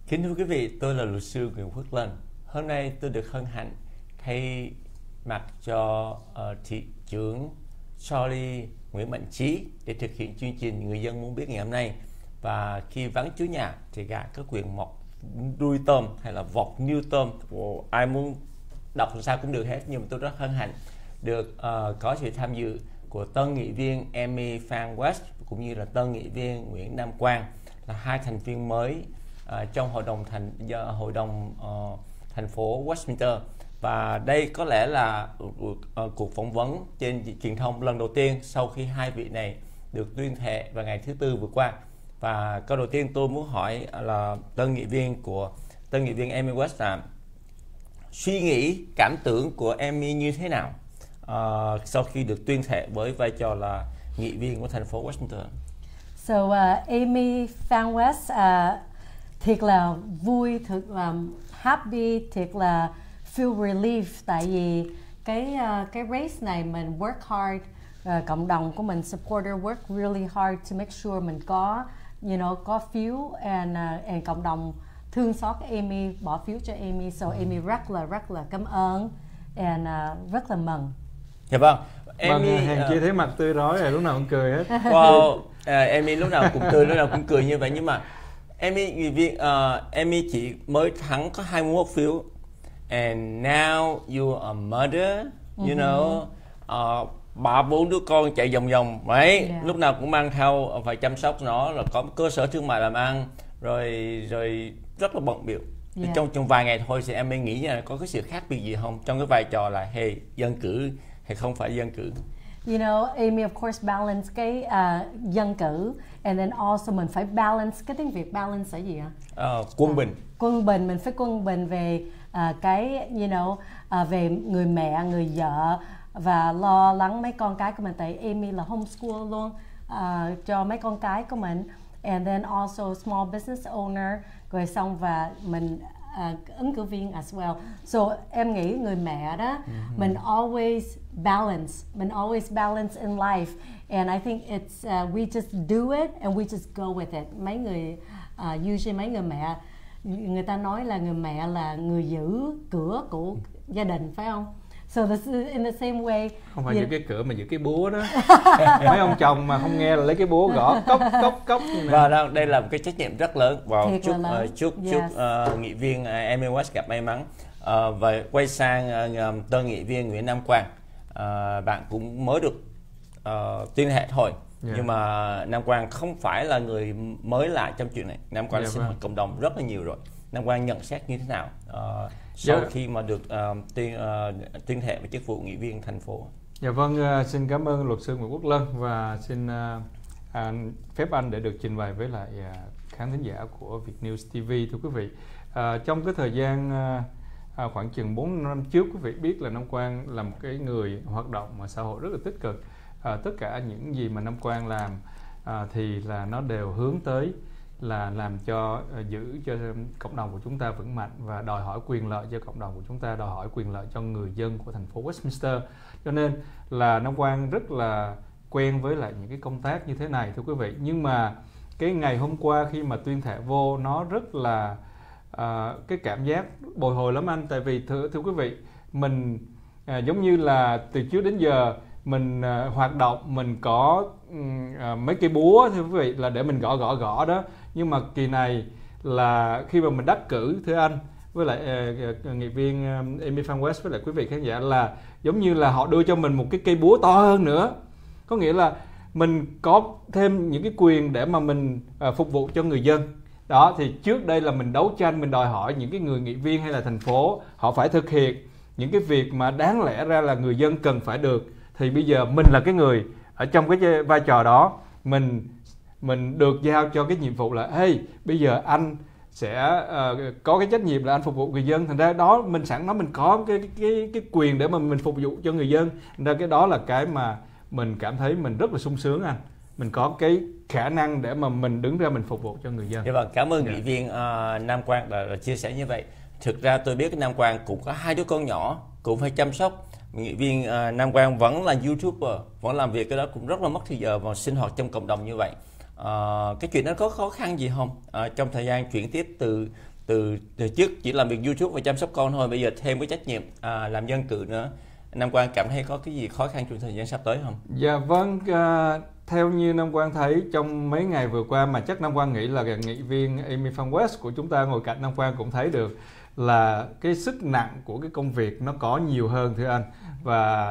Kính thưa quý vị, tôi là luật sư Nguyễn Quốc Lân. Hôm nay tôi được hân hạnh thay mặt cho thị trưởng Charlie Nguyễn Mạnh Trí để thực hiện chương trình Người dân muốn biết ngày hôm nay. Và khi vắng chủ nhà thì gà có quyền mọc đuôi tôm hay là vọt như tôm. Ai muốn đọc làm sao cũng được hết, nhưng mà tôi rất hân hạnh được có sự tham dự của tân nghị viên Amy Phan West cũng như là tân nghị viên Nguyễn Nam Quang, là hai thành viên mới trong hội đồng thành phố Westminster. Và đây có lẽ là cuộc phỏng vấn trên truyền thông lần đầu tiên sau khi hai vị này được tuyên thệ vào ngày thứ Tư vừa qua. Và câu đầu tiên tôi muốn hỏi là tân nghị viên Amy West là suy nghĩ, cảm tưởng của Amy như thế nào sau khi được tuyên thệ với vai trò là nghị viên của thành phố Westminster? So Amy Phan West, thiệt là vui, thật là happy, thiệt là feel relief, tại vì cái race này mình work hard, cộng đồng của mình supporter work really hard to make sure mình có có phiếu, and cộng đồng thương xót Amy, bỏ phiếu cho Amy, so Amy rất là cảm ơn and rất là mừng. Dạ vâng. Amy chỉ thấy mặt tươi rói rồi, lúc nào cũng cười hết. Wow, Amy lúc nào cũng tươi, lúc nào cũng cười như vậy. Nhưng mà Amy chỉ mới thắng có 21 phiếu, and now you are a mother, you know, 3-4 đứa con chạy vòng vòng, right? Yeah. Lúc nào cũng mang theo, phải chăm sóc nó, là có cơ sở thương mại làm ăn, rồi rất là bận bịu. Yeah. Trong vài ngày thôi thì em mới nghĩ là có cái sự khác biệt gì không trong cái vai trò là dân cử hay không phải dân cử? You know, Amy of course balance cái dân cử, and then also mình phải balance, cái tiếng Việt balance là gì ạ? Quân bình. Quân bình, mình phải quân bình về cái về người mẹ, người vợ, và lo lắng mấy con cái của mình, tại Amy là homeschool luôn cho mấy con cái của mình, and then also small business owner, rồi xong và mình ứng cử viên as well. So em nghĩ người mẹ đó, mình always balance in life, and I think it's we just do it and we just go with it. Mấy người usually mấy người mẹ, người ta nói là người mẹ là người giữ cửa của gia đình, phải không? So this is in the same way. Không phải giữ cái cửa mà giữ cái búa đó. Mấy ông chồng mà không nghe là lấy cái búa gõ cốc. Và đây là một cái trách nhiệm rất lớn. Và chúc nghị viên Amy West gặp may mắn. Và quay sang tân nghị viên Nguyễn Nam Quang. Bạn cũng mới được tuyên thệ thôi. Nhưng mà Nam Quang không phải là người mới lạ trong chuyện này. Nam Quang sinh hoạt cộng đồng rất là nhiều rồi. Nam Quang nhận xét như thế nào sau khi mà được tuyên thệ với chức vụ nghị viên thành phố? Dạ vâng, xin cảm ơn luật sư Nguyễn Quốc Lân, và xin phép anh để được trình bày với lại khán thính giả của Vietnews TV. Thưa quý vị, trong cái thời gian khoảng chừng 4 năm trước, quý vị biết là Nam Quang là một cái người hoạt động mà xã hội rất là tích cực. Tất cả những gì mà Nam Quang làm thì là nó đều hướng tới là làm cho giữ cho cộng đồng của chúng ta vững mạnh, và đòi hỏi quyền lợi cho cộng đồng của chúng ta, đòi hỏi quyền lợi cho người dân của thành phố Westminster. Cho nên là Nam Quang rất là quen với lại những cái công tác như thế này, thưa quý vị. Nhưng mà cái ngày hôm qua khi mà tuyên thệ vô, nó rất là cái cảm giác bồi hồi lắm anh. Tại vì thưa quý vị, mình giống như là từ trước đến giờ mình hoạt động, mình có mấy cây búa, thưa quý vị, là để mình gõ đó. Nhưng mà kỳ này là khi mà mình đắc cử, thưa anh, với lại nghị viên Amy Phan West với lại quý vị khán giả, là giống như là họ đưa cho mình một cái cây búa to hơn nữa. Có nghĩa là mình có thêm những cái quyền để mà mình phục vụ cho người dân. Đó, thì trước đây là mình đấu tranh, mình đòi hỏi những cái người nghị viên hay là thành phố họ phải thực hiện những cái việc mà đáng lẽ ra là người dân cần phải được. Thì bây giờ mình là cái người ở trong cái vai trò đó, mình được giao cho cái nhiệm vụ là bây giờ anh sẽ có cái trách nhiệm là anh phục vụ người dân. Thành ra đó mình sẵn nói mình có cái quyền để mà mình phục vụ cho người dân. Thành ra cái đó là cái mà mình cảm thấy mình rất là sung sướng anh. Mình có cái khả năng để mà mình đứng ra mình phục vụ cho người dân. Dạ vâng, cảm ơn nghị viên Nam Quang đã chia sẻ như vậy. Thực ra tôi biết Nam Quang cũng có 2 đứa con nhỏ, cũng phải chăm sóc. Nghị viên Nam Quang vẫn là YouTuber, vẫn làm việc cái đó, cũng rất là mất thời giờ vào sinh hoạt trong cộng đồng như vậy. Cái chuyện đó có khó khăn gì không trong thời gian chuyển tiếp từ trước chỉ làm việc YouTube và chăm sóc con thôi, bây giờ thêm cái trách nhiệm làm dân cử nữa. Nam Quang cảm thấy có cái gì khó khăn trong thời gian sắp tới không? Dạ vâng, theo như Nam Quang thấy trong mấy ngày vừa qua, mà chắc Nam Quang nghĩ là nghị viên Amy Phan West của chúng ta ngồi cạnh Nam Quang cũng thấy được là cái sức nặng của cái công việc nó có nhiều hơn thưa anh. Và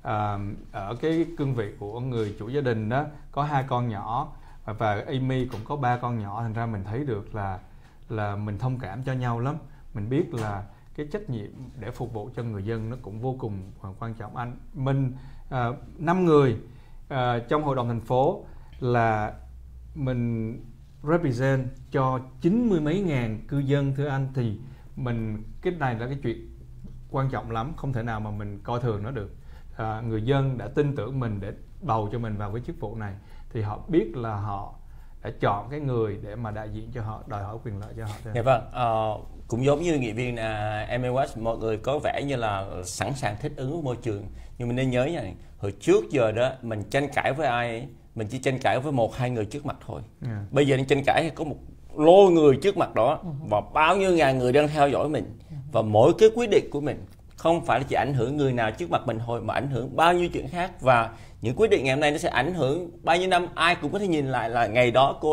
ở cái cương vị của người chủ gia đình đó, có 2 con nhỏ và Amy cũng có 3 con nhỏ, thành ra mình thấy được là mình thông cảm cho nhau lắm. Mình biết là cái trách nhiệm để phục vụ cho người dân nó cũng vô cùng quan trọng anh. Mình 5 người trong hội đồng thành phố là mình represent cho 90 mấy ngàn cư dân thưa anh, thì cái này là cái chuyện quan trọng lắm, không thể nào mà mình coi thường nó được. Người dân đã tin tưởng mình để bầu cho mình vào cái chức vụ này, thì họ biết là họ đã chọn cái người để mà đại diện cho họ, đòi hỏi quyền lợi cho họ. Dạ vâng, cũng giống như nghị viên Amy West, mọi người có vẻ như là sẵn sàng thích ứng với môi trường, nhưng mình nên nhớ nha, hồi trước giờ đó mình tranh cãi với ai ấy, mình chỉ tranh cãi với 1-2 người trước mặt thôi. Bây giờ đang tranh cãi thì có một lô người trước mặt đó và bao nhiêu ngàn người đang theo dõi mình, và mỗi cái quyết định của mình không phải là chỉ ảnh hưởng người nào trước mặt mình thôi, mà ảnh hưởng bao nhiêu chuyện khác. Và những quyết định ngày hôm nay nó sẽ ảnh hưởng bao nhiêu năm. Ai cũng có thể nhìn lại là ngày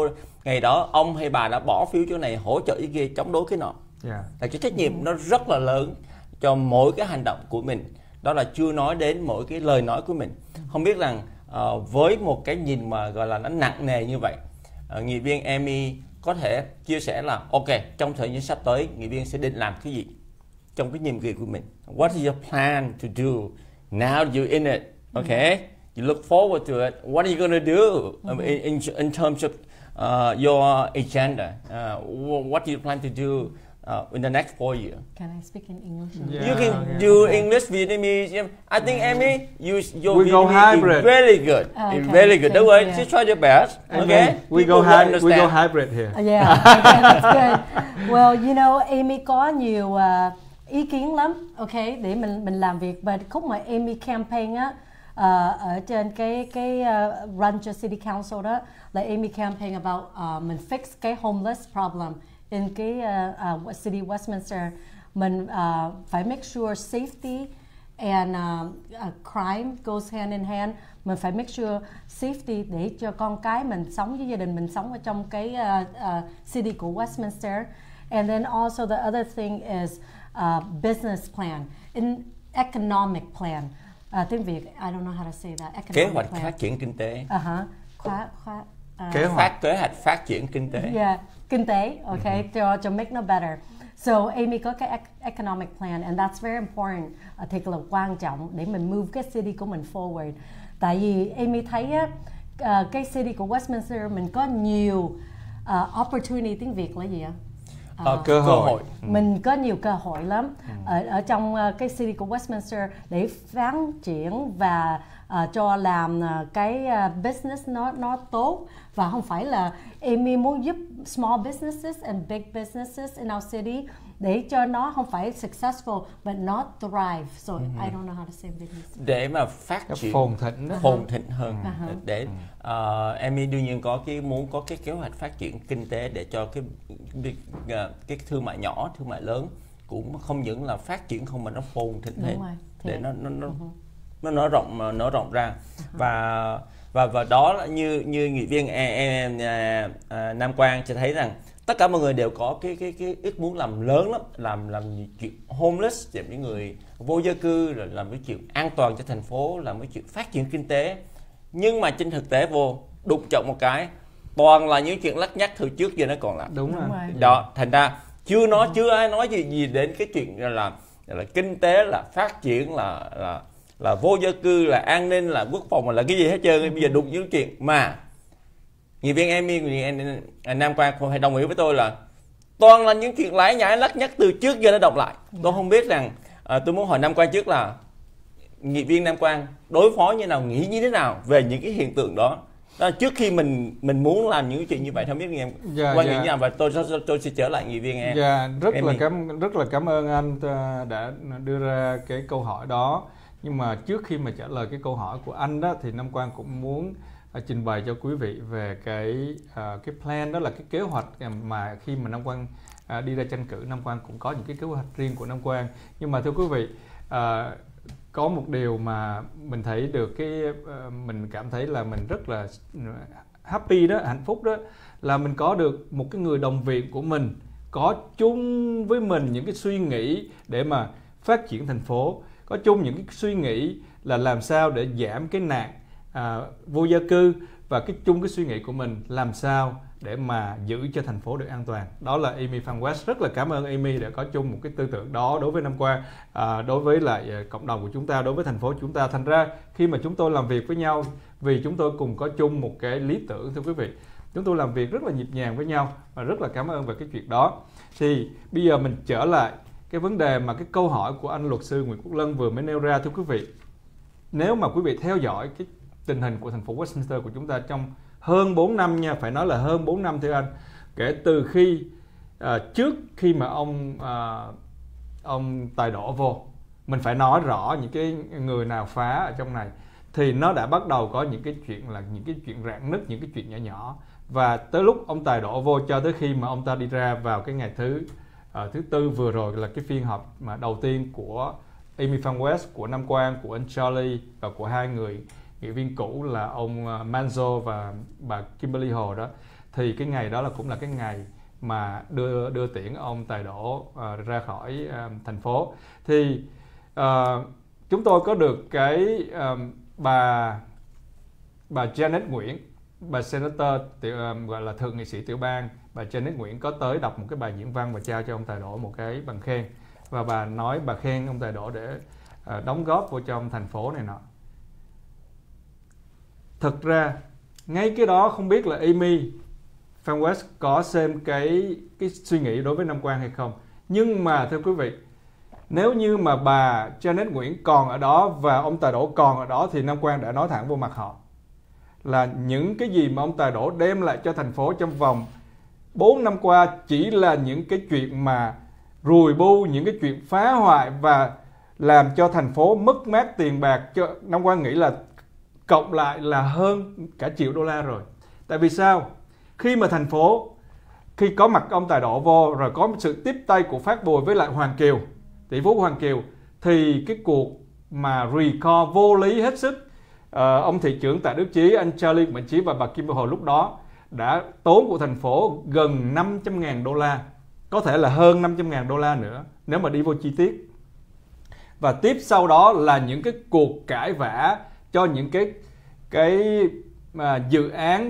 đó ông hay bà đã bỏ phiếu chỗ này, hỗ trợ cái kia, chống đối cái nọ. Là cái trách nhiệm nó rất là lớn cho mỗi cái hành động của mình. Đó là chưa nói đến mỗi cái lời nói của mình. Không biết rằng với một cái nhìn mà gọi là nó nặng nề như vậy, nghị viên Amy có thể chia sẻ là ok, trong thời gian sắp tới nghị viên sẽ định làm cái gì trong cái nhiệm kỳ của mình. What is your plan to do now you're in it? Okay, you look forward to it. What are you going to do in terms of your agenda? What do you plan to do in the next 4 years? Can I speak in English? You can do English, Vietnamese. I think Amy, your we go Vietnamese hybrid. is very good. It's very good. Don't worry, just try your best. Okay? We go hybrid here. Yeah, okay, that's good. Well, you know, Amy có nhiều ý kiến lắm, okay, để mình làm việc. Và khúc mà Amy campaign á, ở trên cái run cho City Council đó, là Amy campaign about mình fix cái homeless problem in cái City Westminster. Mình phải make sure safety and crime goes hand in hand. Mình phải make sure safety để cho con cái mình sống với gia đình mình sống ở trong cái city của Westminster. And then also the other thing is business plan, in economic plan. Tiếng Việt, I don't know how to say that. Kế hoạch phát triển kinh tế. Kế hoạch phát triển kinh tế. Yeah, kinh tế, okay, to make nó better. So Amy có cái economic plan, and that's very important, thiệt là quan trọng để mình move cái city của mình forward. Tại vì Amy thấy á, cái city của Westminster mình có nhiều opportunity, tiếng Việt là gì ạ? Cơ hội. Mình có nhiều cơ hội lắm ở trong cái city của Westminster để phát triển và cho làm cái business nó tốt. Và không phải là Amy muốn giúp small businesses and big businesses in our city để cho nó không phải successful but not thrive. So I don't know how to say business. Để mà phát triển phồn thịnh hơn. Để Amy đương nhiên muốn có cái kế hoạch phát triển kinh tế để cho cái thương mại nhỏ, thương mại lớn cũng không những là phát triển không mà nó phồn thịnh thêm, để nó nở rộng ra. Và đó là như nghị viên Nam Quang cho thấy rằng tất cả mọi người đều có cái ước muốn làm lớn lắm, làm chuyện homeless, làm những người vô gia cư, rồi làm cái chuyện an toàn cho thành phố, làm cái chuyện phát triển kinh tế. Nhưng mà trên thực tế đụng chọng một cái, toàn là những chuyện lắt nhắt từ trước giờ nó còn làm. Đúng rồi. Đó, thành ra chưa ai nói gì đến cái chuyện là kinh tế, là phát triển, là vô gia cư, là an ninh, là quốc phòng, là cái gì hết trơn. Bây giờ đụng những chuyện mà nghị viên Amy, Nam Quang không phải đồng ý với tôi là toàn là những chuyện lải nhải lắt nhắt từ trước giờ nó động lại. Tôi không biết rằng tôi muốn hỏi Nam Quang trước là nghị viên Nam Quang đối phó như nào, nghĩ như thế nào về những cái hiện tượng đó. Đó, trước khi mình muốn làm những chuyện như vậy, không biết em quan điểm như nào, và tôi sẽ trở lại nghị viên em. Rất là cảm ơn anh đã đưa ra cái câu hỏi đó. Nhưng mà trước khi mà trả lời cái câu hỏi của anh đó, thì Nam Quang cũng muốn trình bày cho quý vị về cái plan, đó là cái kế hoạch mà khi mà Nam Quang đi ra tranh cử. Nam Quang cũng có những cái kế hoạch riêng của Nam Quang. Nhưng mà thưa quý vị, có một điều mà mình thấy được mình cảm thấy là mình rất là happy đó, hạnh phúc đó, là mình có được một cái người đồng viện của mình, có chung với mình những cái suy nghĩ để mà phát triển thành phố, có chung những cái suy nghĩ là làm sao để giảm cái nạn vô gia cư, và chung cái suy nghĩ của mình làm sao để mà giữ cho thành phố được an toàn. Đó là Amy Phan West. Rất là cảm ơn Amy đã có chung một cái tư tưởng đó đối với Nam Quang, đối với lại cộng đồng của chúng ta, đối với thành phố của chúng ta. Thành ra khi mà chúng tôi làm việc với nhau, vì chúng tôi cùng có chung một cái lý tưởng, thưa quý vị, chúng tôi làm việc rất là nhịp nhàng với nhau, và rất là cảm ơn về cái chuyện đó. Thì bây giờ mình trở lại cái vấn đề mà cái câu hỏi của anh luật sư Nguyễn Quốc Lân vừa mới nêu ra, thưa quý vị. Nếu mà quý vị theo dõi cái tình hình của thành phố Westminster của chúng ta trong hơn 4 năm nha, phải nói là hơn 4 năm thưa anh, kể từ khi trước khi mà ông Tài đổ vô, mình phải nói rõ những cái người nào phá ở trong này, thì nó đã bắt đầu có những cái chuyện là những cái chuyện rạn nứt, những cái chuyện nhỏ nhỏ, và tới lúc ông Tài đổ vô cho tới khi mà ông ta đi ra vào cái ngày thứ tư vừa rồi, là cái phiên họp mà đầu tiên của Amy Phan West, của Nam Quang, của anh Charlie và của hai người nghị viên cũ là ông Manzo và bà Kimberly Hồ đó, thì cái ngày đó cũng là cái ngày mà đưa tiễn ông Tài đổ ra khỏi thành phố. Thì chúng tôi có được cái bà Janet Nguyễn, bà Senator gọi là thượng nghị sĩ tiểu bang, bà Janet Nguyễn có tới đọc một cái bài diễn văn và trao cho ông Tài đổ một cái bằng khen, và bà khen ông Tài đổ để đóng góp vô trong thành phố này nọ. Thực ra ngay cái đó không biết là Amy Phan West có xem cái suy nghĩ đối với Nam Quang hay không. Nhưng mà thưa quý vị, nếu như mà bà Janet Nguyễn còn ở đó và ông Tài đổ còn ở đó, thì Nam Quang đã nói thẳng vô mặt họ là những cái gì mà ông Tài đổ đem lại cho thành phố trong vòng 4 năm qua chỉ là những cái chuyện mà rùi bu, những cái chuyện phá hoại và làm cho thành phố mất mát tiền bạc. Nam Quang nghĩ là cộng lại là hơn cả $1 triệu rồi. Tại vì sao? Khi mà thành phố, khi có mặt ông Tài đổ vô, rồi có sự tiếp tay của Phát Bùi với lại Hoàng Kiều, tỷ phú Hoàng Kiều, thì cái cuộc mà recall vô lý hết sức, ông thị trưởng Tạ Đức Chí, anh Charlie Mạnh Chí và bà Kim Bồ Hồ lúc đó đã tốn của thành phố gần $500.000, có thể là hơn $500.000 nữa nếu mà đi vô chi tiết. Và tiếp sau đó là những cái cuộc cãi vã cho những cái dự án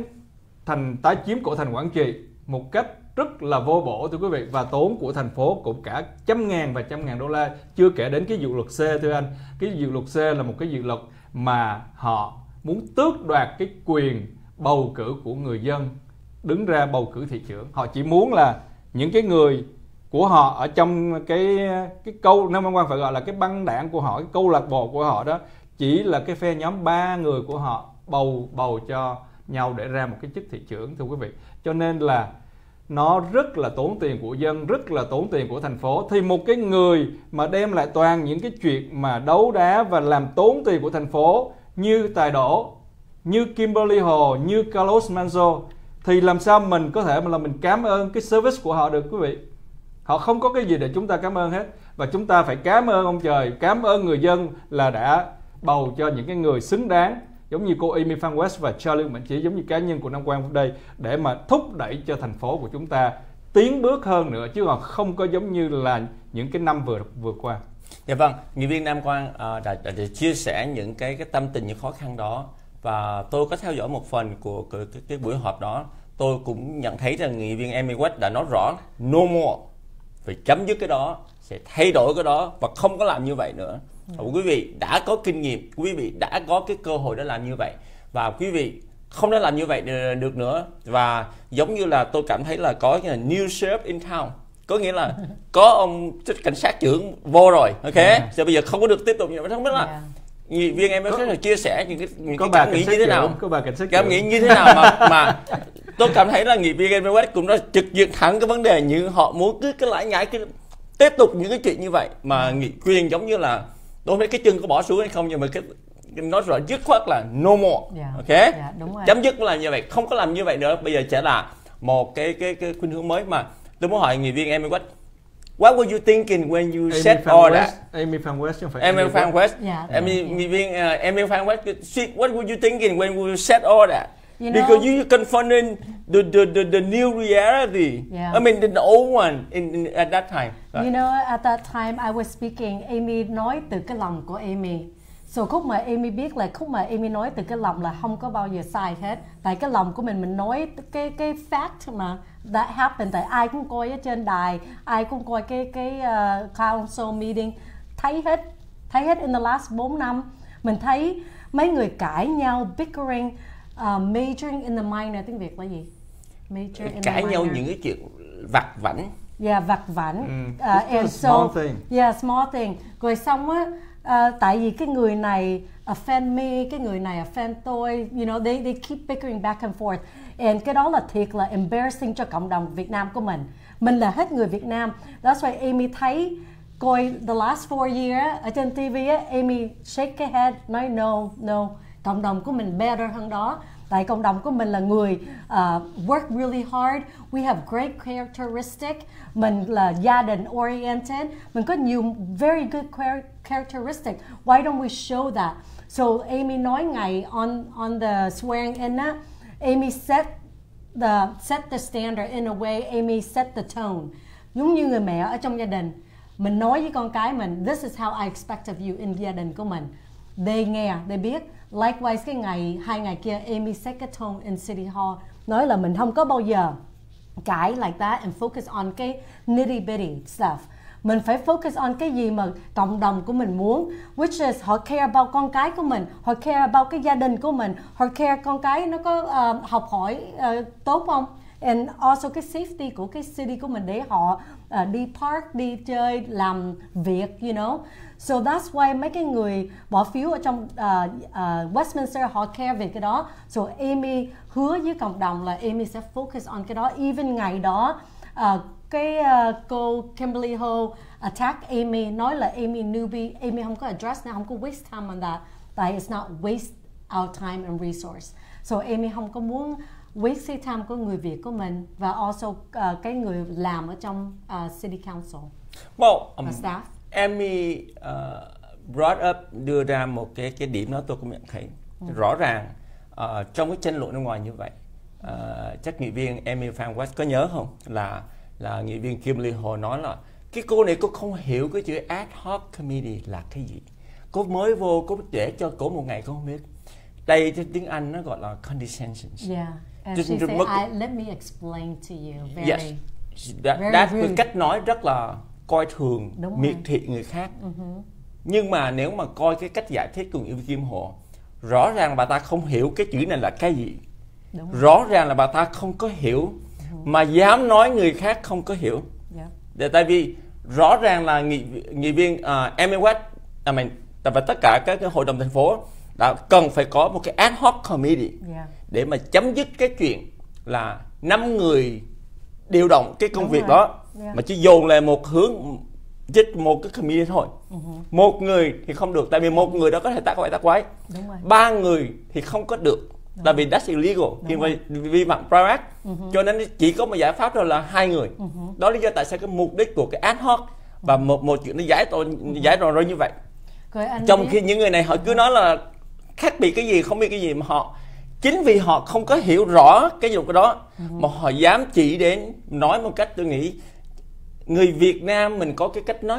tái chiếm của thành Quảng Trị một cách rất là vô bổ, thưa quý vị, và tốn của thành phố cũng cả $100.000 và $100.000, chưa kể đến cái dự luật C, thưa anh. Cái dự luật C là một cái dự luật mà họ muốn tước đoạt cái quyền bầu cử của người dân đứng ra bầu cử thị trưởng. Họ chỉ muốn là những cái người của họ ở trong cái câu, Nam Quang phải gọi là cái băng đảng của họ, cái câu lạc bộ của họ đó, chỉ là cái phe nhóm 3 người của họ bầu cho nhau để ra một cái chức thị trưởng, thưa quý vị. Cho nên là nó rất là tốn tiền của dân, rất là tốn tiền của thành phố. Thì một cái người mà đem lại toàn những cái chuyện mà đấu đá và làm tốn tiền của thành phố như Tài đổ, như Kimberly Hồ, như Carlos Manzo, thì làm sao mình có thể mà mình cảm ơn cái service của họ được, quý vị? Họ không có cái gì để chúng ta cảm ơn hết. Và chúng ta phải cảm ơn ông trời, cảm ơn người dân là đã bầu cho những cái người xứng đáng, giống như cô Amy Phan West và Charlie Mạnh Chí, giống như cá nhân của Nam Quang đây, để mà thúc đẩy cho thành phố của chúng ta tiến bước hơn nữa, chứ còn không có giống như là những cái năm vừa qua. Dạ vâng, nghị viên Nam Quang đã chia sẻ những cái tâm tình, những khó khăn đó, và tôi có theo dõi một phần của cái buổi họp đó. Tôi cũng nhận thấy rằng nghị viên Amy West đã nói rõ no more, phải chấm dứt cái đó, sẽ thay đổi cái đó và không có làm như vậy nữa. Quý vị đã có kinh nghiệm, quý vị đã có cái cơ hội để làm như vậy, và quý vị không đã làm như vậy được nữa. Và giống như là tôi cảm thấy là có cái là new sheriff in town, có nghĩa là có ông cảnh sát trưởng vô rồi, ok, giờ bây giờ không có được tiếp tục như vậy. Không biết là nghị viên em có chia sẻ những cái cảm nghĩ như thế nào, cảm nghĩ như thế nào mà tôi cảm thấy là nghị viên em cũng đã trực diện thẳng cái vấn đề, như họ muốn cứ lãi nhãi cứ tiếp tục những cái chuyện như vậy, mà nghị quyền giống như là tôi không biết cái chân có bỏ xuống hay không, nhưng mà cái nói rõ dứt khoát là no more, ok, đúng rồi. Chấm dứt là như vậy, không có làm như vậy nữa. Bây giờ sẽ là một cái khuynh hướng mới mà tôi muốn hỏi nghị viên Amy West, what were you thinking when you said all that? Amy Phan West chứ không phải Amy Phan West. Yeah. Nghị viên Amy Phan West, what were you thinking when you said all that? You know, Because you confronting the new reality. Yeah. I mean the old one at that time. You know, at that time I was speaking, Amy nói từ cái lòng của Amy. So khúc mà Amy biết là khúc mà Amy nói từ cái lòng là không có bao giờ sai hết. Tại cái lòng của mình nói cái fact mà that happened. Tại ai cũng coi ở trên đài, ai cũng coi cái council meeting, thấy hết in the last 4 năm. Mình thấy mấy người cãi nhau, bickering, majoring in the minor, tiếng Việt là gì? Major in Cãi the nhau minor. những cái chuyện vặt vãnh. Yeah, vặt vãnh. And small thing. Yeah, small thing. Rồi xong á, tại vì cái người này offend me, cái người này offend tôi, you know, they keep bickering back and forth. And cái đó là thiệt là embarrassing cho cộng đồng Việt Nam của mình. Mình là hết người Việt Nam. That's why Amy thấy coi the last 4 years ở trên TV á, Amy shake cái head, nói no, cộng đồng của mình better hơn đó. Tại cộng đồng của mình là người work really hard, we have great characteristic, mình là gia đình oriented, mình có nhiều very good characteristic. Why don't we show that? So Amy nói ngày on the swearing in á, Amy set the standard in a way, Amy set the tone. Giống như người mẹ ở trong gia đình, mình nói với con cái mình, this is how I expect of you in gia đình của mình. They nghe, they biết. Likewise, cái hai ngày kia, Amy set cái tone in City Hall, nói là mình không có bao giờ cãi like that and focus on cái nitty bitty stuff. Mình phải focus on cái gì mà cộng đồng của mình muốn, which is họ care about con cái của mình, họ care about cái gia đình của mình, họ care con cái nó có học hỏi tốt không, and also cái safety của cái city của mình để họ đi park, đi chơi, làm việc, you know. So that's why mấy cái người bỏ phiếu ở trong Westminster họ care về cái đó. So Amy hứa với cộng đồng là Amy sẽ focus on cái đó. Even ngày đó cô Kimberly Ho attack Amy, nói là Amy newbie, Amy không có address, không có waste time on that. Tại it's not waste our time and resource. So Amy không có muốn waste cái time của người Việt của mình và also cái người làm ở trong City Council và staff. Amy brought up, đưa ra một cái điểm đó tôi cũng nhận thấy rõ ràng trong cái tranh luận ở ngoài như vậy. Chắc nghị viên Amy Phan West có nhớ không, là nghị viên Kimberly Ho nói là cái cô này cô không hiểu cái chữ ad hoc committee là cái gì. Cô mới vô, cô để cho cổ một ngày cô không biết. Đây trên tiếng Anh nó gọi là condescensions. Yeah, and she said, let me explain to you. Very, yes, very cách nói rất là coi thường, miệt thị người khác. Nhưng mà nếu mà coi cái cách giải thích của nghị viên Kim Hồ, rõ ràng bà ta không hiểu cái chữ này là cái gì. Rõ ràng là bà ta không có hiểu, mà dám nói người khác không có hiểu. Tại vì rõ ràng là nghị viên Amy West, và tất cả các cái hội đồng thành phố đã cần phải có một cái ad hoc committee để mà chấm dứt cái chuyện là 5 người điều động cái công việc đó, mà chỉ dồn lại một hướng, dứt một cái committee thôi. Một người thì không được, tại vì một người đó có thể tác quái. 3 người thì không có được, tại vì that's illegal, vi phạm private. Cho nên chỉ có một giải pháp đó là 2 người. Đó là lý do tại sao cái mục đích của cái ad hoc và một chuyện nó giải rồi như vậy. Trong khi những người này họ cứ nói là khác biệt cái gì, không biết cái gì, mà họ chính vì họ không có hiểu rõ cái dụng cái đó mà họ dám chỉ đến nói một cách, tôi nghĩ người Việt Nam mình có cái cách nói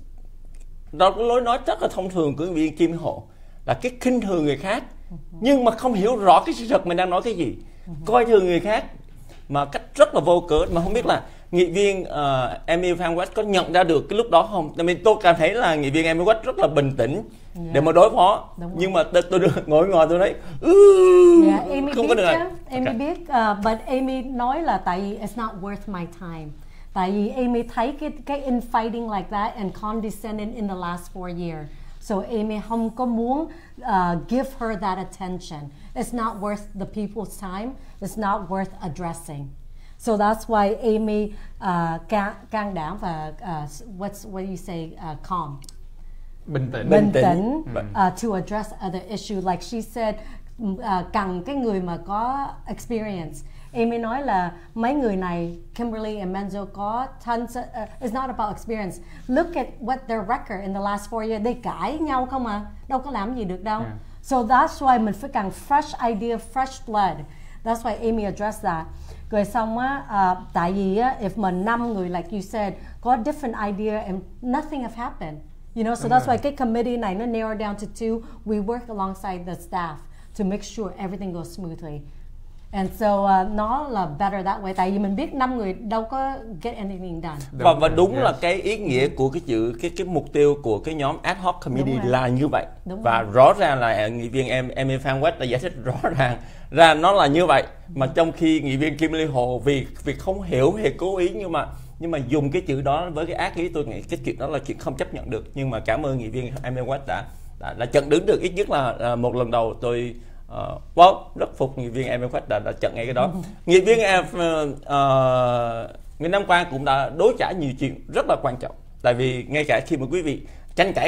đó, cái lối nói rất là thông thường của viên Kim Hồ là cái khinh thường người khác, nhưng mà không hiểu rõ cái sự thật mình đang nói cái gì, coi thường người khác mà cách rất là vô cớ. Mà không biết là nghị viên Amy Phan West có nhận ra được cái lúc đó không? Tại vì tôi cảm thấy là nghị viên Amy West rất là bình tĩnh để mà đối phó. Nhưng mà tôi ngồi ngồi tôi thấy Amy không có được rồi. Amy biết, but Amy nói là tại vì it's not worth my time. Tại vì Amy thấy cái infighting like that and condescending in the last 4 years. So Amy không có muốn give her that attention. It's not worth the people's time. It's not worth addressing. So that's why Amy can đảm và what you say, calm. Bình tĩnh to address other issue. Like she said, cần cái người mà có experience. Amy nói là mấy người này, Kimberly and Menzo, có tons it's not about experience. Look at what their record in the last 4 years. They cãi nhau không à, đâu có làm gì được đâu. So that's why mình phải cần fresh idea, fresh blood. That's why Amy addressed that. Rồi xong á, tại vì á, if mà 5 người like you said có different idea and nothing have happened, you know, so that's why cái committee này nó narrow down to 2. We work alongside the staff to make sure everything goes smoothly. And so nó là better that way. Tại vì mình biết 5 người đâu có get anything done. Và đúng là cái ý nghĩa của cái chữ cái mục tiêu của cái nhóm ad hoc committee là như vậy. Và rõ ràng là nghị viên Amy Phan West đã giải thích rõ ràng ra nó là như vậy. Mà trong khi nghị viên Kimberly Hồ vì không hiểu hề cố ý nhưng mà dùng cái chữ đó với cái ác ý, tôi nghĩ cái chuyện đó là chuyện không chấp nhận được. Nhưng mà cảm ơn nghị viên Amy West đã chặn đứng được, ít nhất là một lần đầu tôi rất phục nghị viên Amy West đã chặn ngay cái đó. Nghị viên Nguyễn Nam Quang cũng đã đối chả nhiều chuyện rất là quan trọng. Tại vì ngay cả khi mà quý vị tranh cãi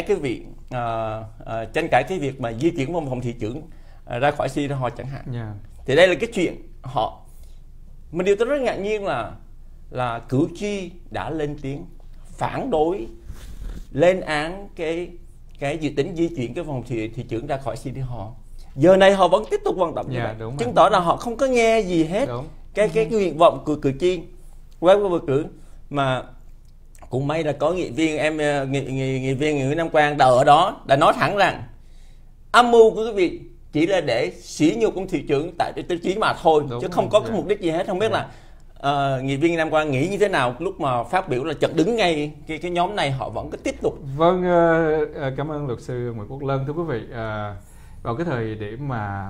cái việc mà di chuyển văn phòng thị trưởng ra khỏi City Hall chẳng hạn, thì đây là cái chuyện mình điều tôi rất ngạc nhiên là cử tri đã lên tiếng phản đối, lên án cái dự tính di chuyển cái phòng thị trưởng ra khỏi City Hall. Giờ này họ vẫn tiếp tục vận động như vậy, chứng tỏ là họ không có nghe gì hết cái nguyện vọng của cử tri qua bầu cử. Mà cũng may là có nghị viên Nguyễn Nam Quang ở đó đã nói thẳng rằng âm mưu của quý vị chỉ là để sỉ nhục ông thị trưởng tại tiêu chí mà thôi, chứ không có cái mục đích gì hết. Không biết là nghị viên Nam Quang nghĩ như thế nào lúc mà phát biểu là chặn đứng ngay cái nhóm này họ vẫn cứ tiếp tục. Vâng, cảm ơn luật sư Nguyễn Quốc Lân. Thưa quý vị, vào cái thời điểm mà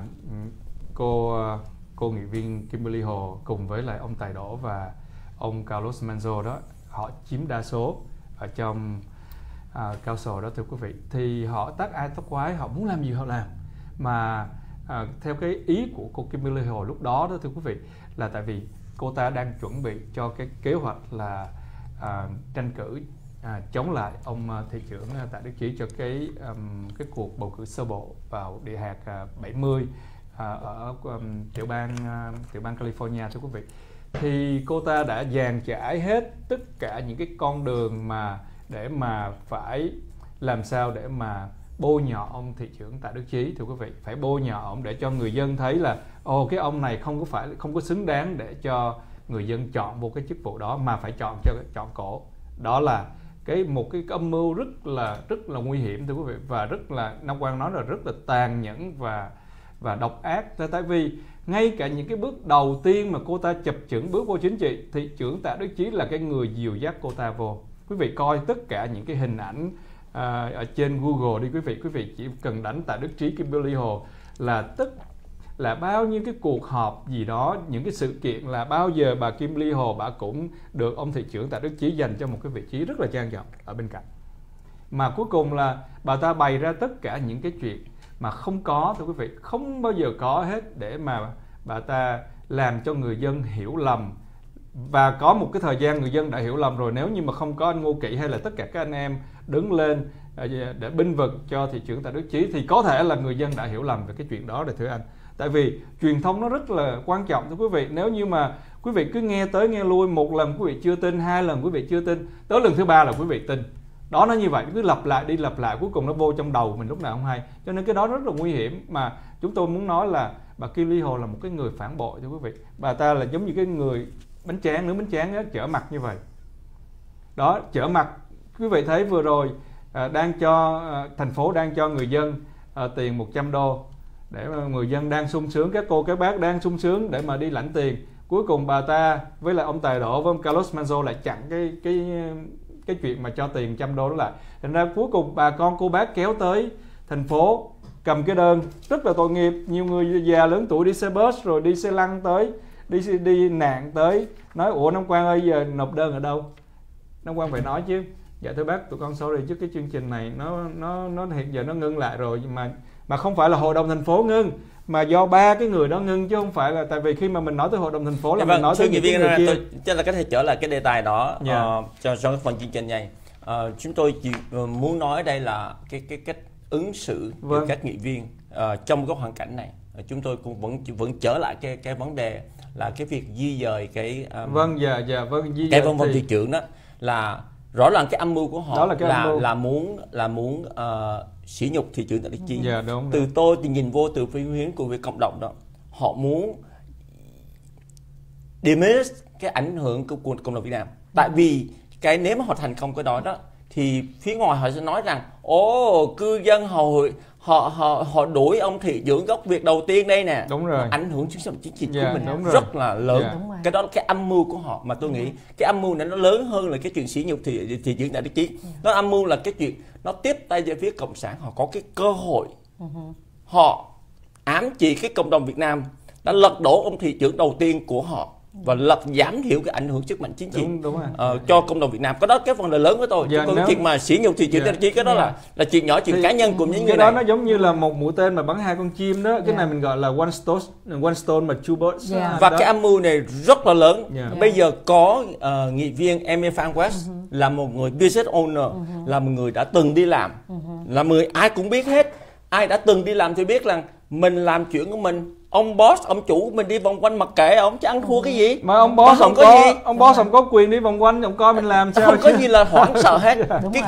cô nghị viên Kimberly Hồ cùng với lại ông Tài Đỗ và ông Carlos Menzo đó, họ chiếm đa số ở trong council đó, thưa quý vị, thì họ tác ai tác quái, họ muốn làm gì họ làm. Mà theo cái ý của cô Kimberly Hồ lúc đó thưa quý vị, là tại vì cô ta đang chuẩn bị cho cái kế hoạch là tranh cử chống lại ông thị trưởng Tạ Đức Chí cho cái cuộc bầu cử sơ bộ vào địa hạt 70 ở tiểu bang California, thưa quý vị. Thì cô ta đã dàn trải hết tất cả những cái con đường mà để mà phải làm sao để mà bôi nhọ ông thị trưởng Tạ Đức Chí, thưa quý vị, phải bôi nhọ ông để cho người dân thấy là cái ông này không có xứng đáng để cho người dân chọn vô cái chức vụ đó, mà phải chọn cổ. Đó là một cái âm mưu rất là nguy hiểm, thưa quý vị, và rất là, Nam Quang nói là rất là tàn nhẫn và độc ác. Tại vì ngay cả những cái bước đầu tiên mà cô ta chập chững bước vô chính trị, thị trưởng Tạ Đức Chí là cái người dìu dắt cô ta vô. Quý vị coi tất cả những cái hình ảnh ở trên Google đi, quý vị chỉ cần đánh Tạ Đức Chí Kimberly Hồ là bao nhiêu cái cuộc họp gì đó, những cái sự kiện là bao giờ bà Kimberly Hồ bà cũng được ông thị trưởng Tạ Đức Chí dành cho một cái vị trí rất là trang trọng ở bên cạnh. Mà cuối cùng là bà ta bày ra tất cả những cái chuyện mà không có, thưa quý vị, không bao giờ có hết, để mà bà ta làm cho người dân hiểu lầm. Và có một cái thời gian người dân đã hiểu lầm rồi, nếu như mà không có anh Ngô Kỵ hay là tất cả các anh em đứng lên để binh vực cho thị trưởng Tạ Đức Chí thì có thể là người dân đã hiểu lầm về cái chuyện đó rồi, thưa anh. Tại vì truyền thông nó rất là quan trọng, thưa quý vị. Nếu như mà quý vị cứ nghe tới nghe lui, một lần quý vị chưa tin, 2 lần quý vị chưa tin, tới lần thứ 3 là quý vị tin. Đó, nó như vậy, cứ lặp lại đi lặp lại, cuối cùng nó vô trong đầu mình lúc nào không hay. Cho nên cái đó rất là nguy hiểm. Mà chúng tôi muốn nói là bà Kimberly Hồ là một cái người phản bội, thưa quý vị. Bà ta là giống như cái người bánh tráng, nướng bánh tráng đó, trở mặt như vậy. Đó, trở mặt. Quý vị thấy vừa rồi thành phố đang cho người dân tiền $100 để mà người dân đang sung sướng, các cô các bác đang sung sướng để mà đi lãnh tiền. Cuối cùng bà ta với lại ông Tài Đỗ với ông Carlos Menzo lại chặn cái chuyện mà cho tiền $100 đó lại. Thành ra cuối cùng bà con cô bác kéo tới thành phố cầm cái đơn rất là tội nghiệp. Nhiều người già lớn tuổi đi xe bus rồi đi xe lăn tới, đi nạn tới, nói ủa Nam Quang ơi, giờ nộp đơn ở đâu? Nam Quang phải nói chứ, dạ thưa bác, tụi con sorry chứ cái chương trình này nó hiện giờ nó ngưng lại rồi, mà không phải là hội đồng thành phố ngưng, mà do 3 cái người đó ngưng, chứ không phải là tại vì khi mà mình nói tới hội đồng thành phố là mình nói tới những người kia. Chắc là có thể trở lại cái đề tài đó cho cái phần chương trình này. Chúng tôi chỉ muốn nói đây là cái cách ứng xử của các nghị viên trong cái hoàn cảnh này. Chúng tôi cũng vẫn trở lại cái vấn đề là cái việc di dời cái vâng, di cái dời văn phòng thị trưởng đó là rõ ràng cái âm mưu của họ đó là cái âm mưu. là muốn sỉ nhục thị trưởng Tạ Đức Chi. Dạ, đúng, từ tôi thì nhìn vô từ phía hướng của việc cộng đồng đó, họ muốn diminish cái ảnh hưởng của cộng đồng Việt Nam. Tại vì cái nếu mà họ thành công cái đó thì phía ngoài họ sẽ nói rằng cư dân họ đuổi ông thị trưởng gốc Việt đầu tiên đây nè. Đúng rồi. Ảnh hưởng chính trị của mình rất là lớn. Cái đó là cái âm mưu của họ mà tôi nghĩ cái âm mưu này nó lớn hơn là cái chuyện sỉ nhục thị trưởng Tạ Đức Chi. Nó âm mưu là cái chuyện nó tiếp tay về phía cộng sản, họ có cái cơ hội họ ám chỉ cái cộng đồng Việt Nam đã lật đổ ông thị trưởng đầu tiên của họ và giảm thiểu cái ảnh hưởng sức mạnh chính trị cho cộng đồng Việt Nam. Cái đó cái vấn đề lớn của tôi. Còn chuyện mà sỉ nhục thị trưởng Tạ Đức Chi cái đó là chuyện nhỏ, chuyện cá nhân của những người này. Cái đó nó giống như là một mũi tên mà bắn 2 con chim đó. Cái này mình gọi là one stone mà two birds. Và cái âm mưu này rất là lớn. Bây giờ có nghị viên Amy Phan West là một người business owner, là một người đã từng đi làm, là người ai cũng biết hết. Ai đã từng đi làm thì biết là mình làm chuyện của mình, ông boss, ông chủ của mình đi vòng quanh mặc kệ ông, chứ ăn thua cái gì. Mà ông boss không có quyền đi vòng quanh, ông coi mình làm sao. Không có gì là hoảng sợ hết.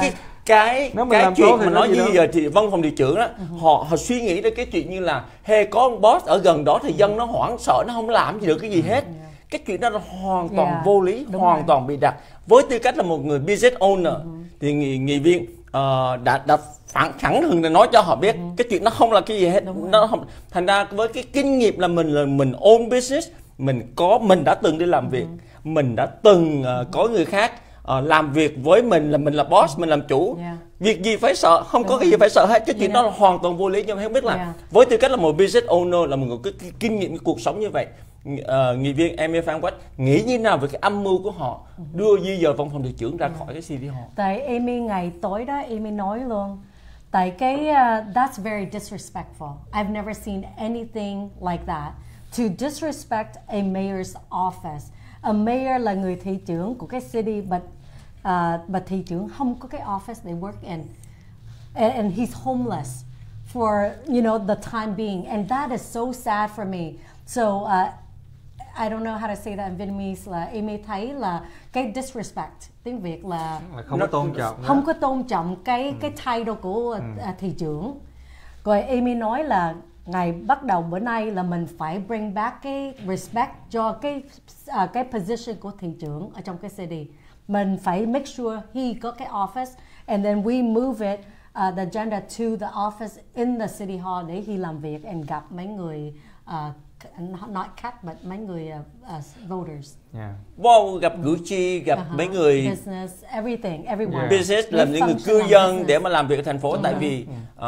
Cái chuyện mà nói như giờ thì văn phòng thị trưởng đó, họ suy nghĩ đến cái chuyện như là có ông boss ở gần đó thì dân nó hoảng sợ, nó không làm gì được cái gì hết. Cái chuyện đó là hoàn toàn vô lý, hoàn toàn bị đặt. Với tư cách là một người business owner thì nghị viên đã thẳng thừng nói cho họ biết cái chuyện nó không là cái gì hết. Nó không, thành ra với cái kinh nghiệm là mình own business, mình đã từng đi làm việc, mình đã từng có người khác làm việc với mình là boss, mình làm chủ. Việc gì phải sợ, không có cái gì phải sợ hết. Cái chuyện đó là hoàn toàn vô lý. Nhưng mà không biết là với tư cách là một business owner, là một người có kinh nghiệm cuộc sống như vậy, nghị viên Amy Phan West nghĩ như nào về cái âm mưu của họ đưa di dời văn phòng thị trưởng ra khỏi cái City Hall? Tại Amy ngày tối đó Amy nói luôn, tại cái that's very disrespectful. I've never seen anything like that. To disrespect a mayor's office. A mayor là người thị trưởng của cái city, but thị trưởng không có cái office they work in, and he's homeless for the time being, and that is so sad for me. So I don't know how to say that in Vietnamese, là Amy thấy là cái disrespect, tiếng Việt là không có tôn trọng, không có tôn trọng cái title của thị trưởng. Rồi Amy nói là ngày bắt đầu bữa nay là mình phải bring back cái respect cho cái position của thị trưởng ở trong cái city. Mình phải make sure he got cái office, and then we move it the agenda to the office in the city hall để he làm việc and gặp mấy người not khách but mấy người voters. Gặp cử tri, gặp mấy người business, everything, everyone. Business là những người cư dân để mà làm việc ở thành phố. Tại vì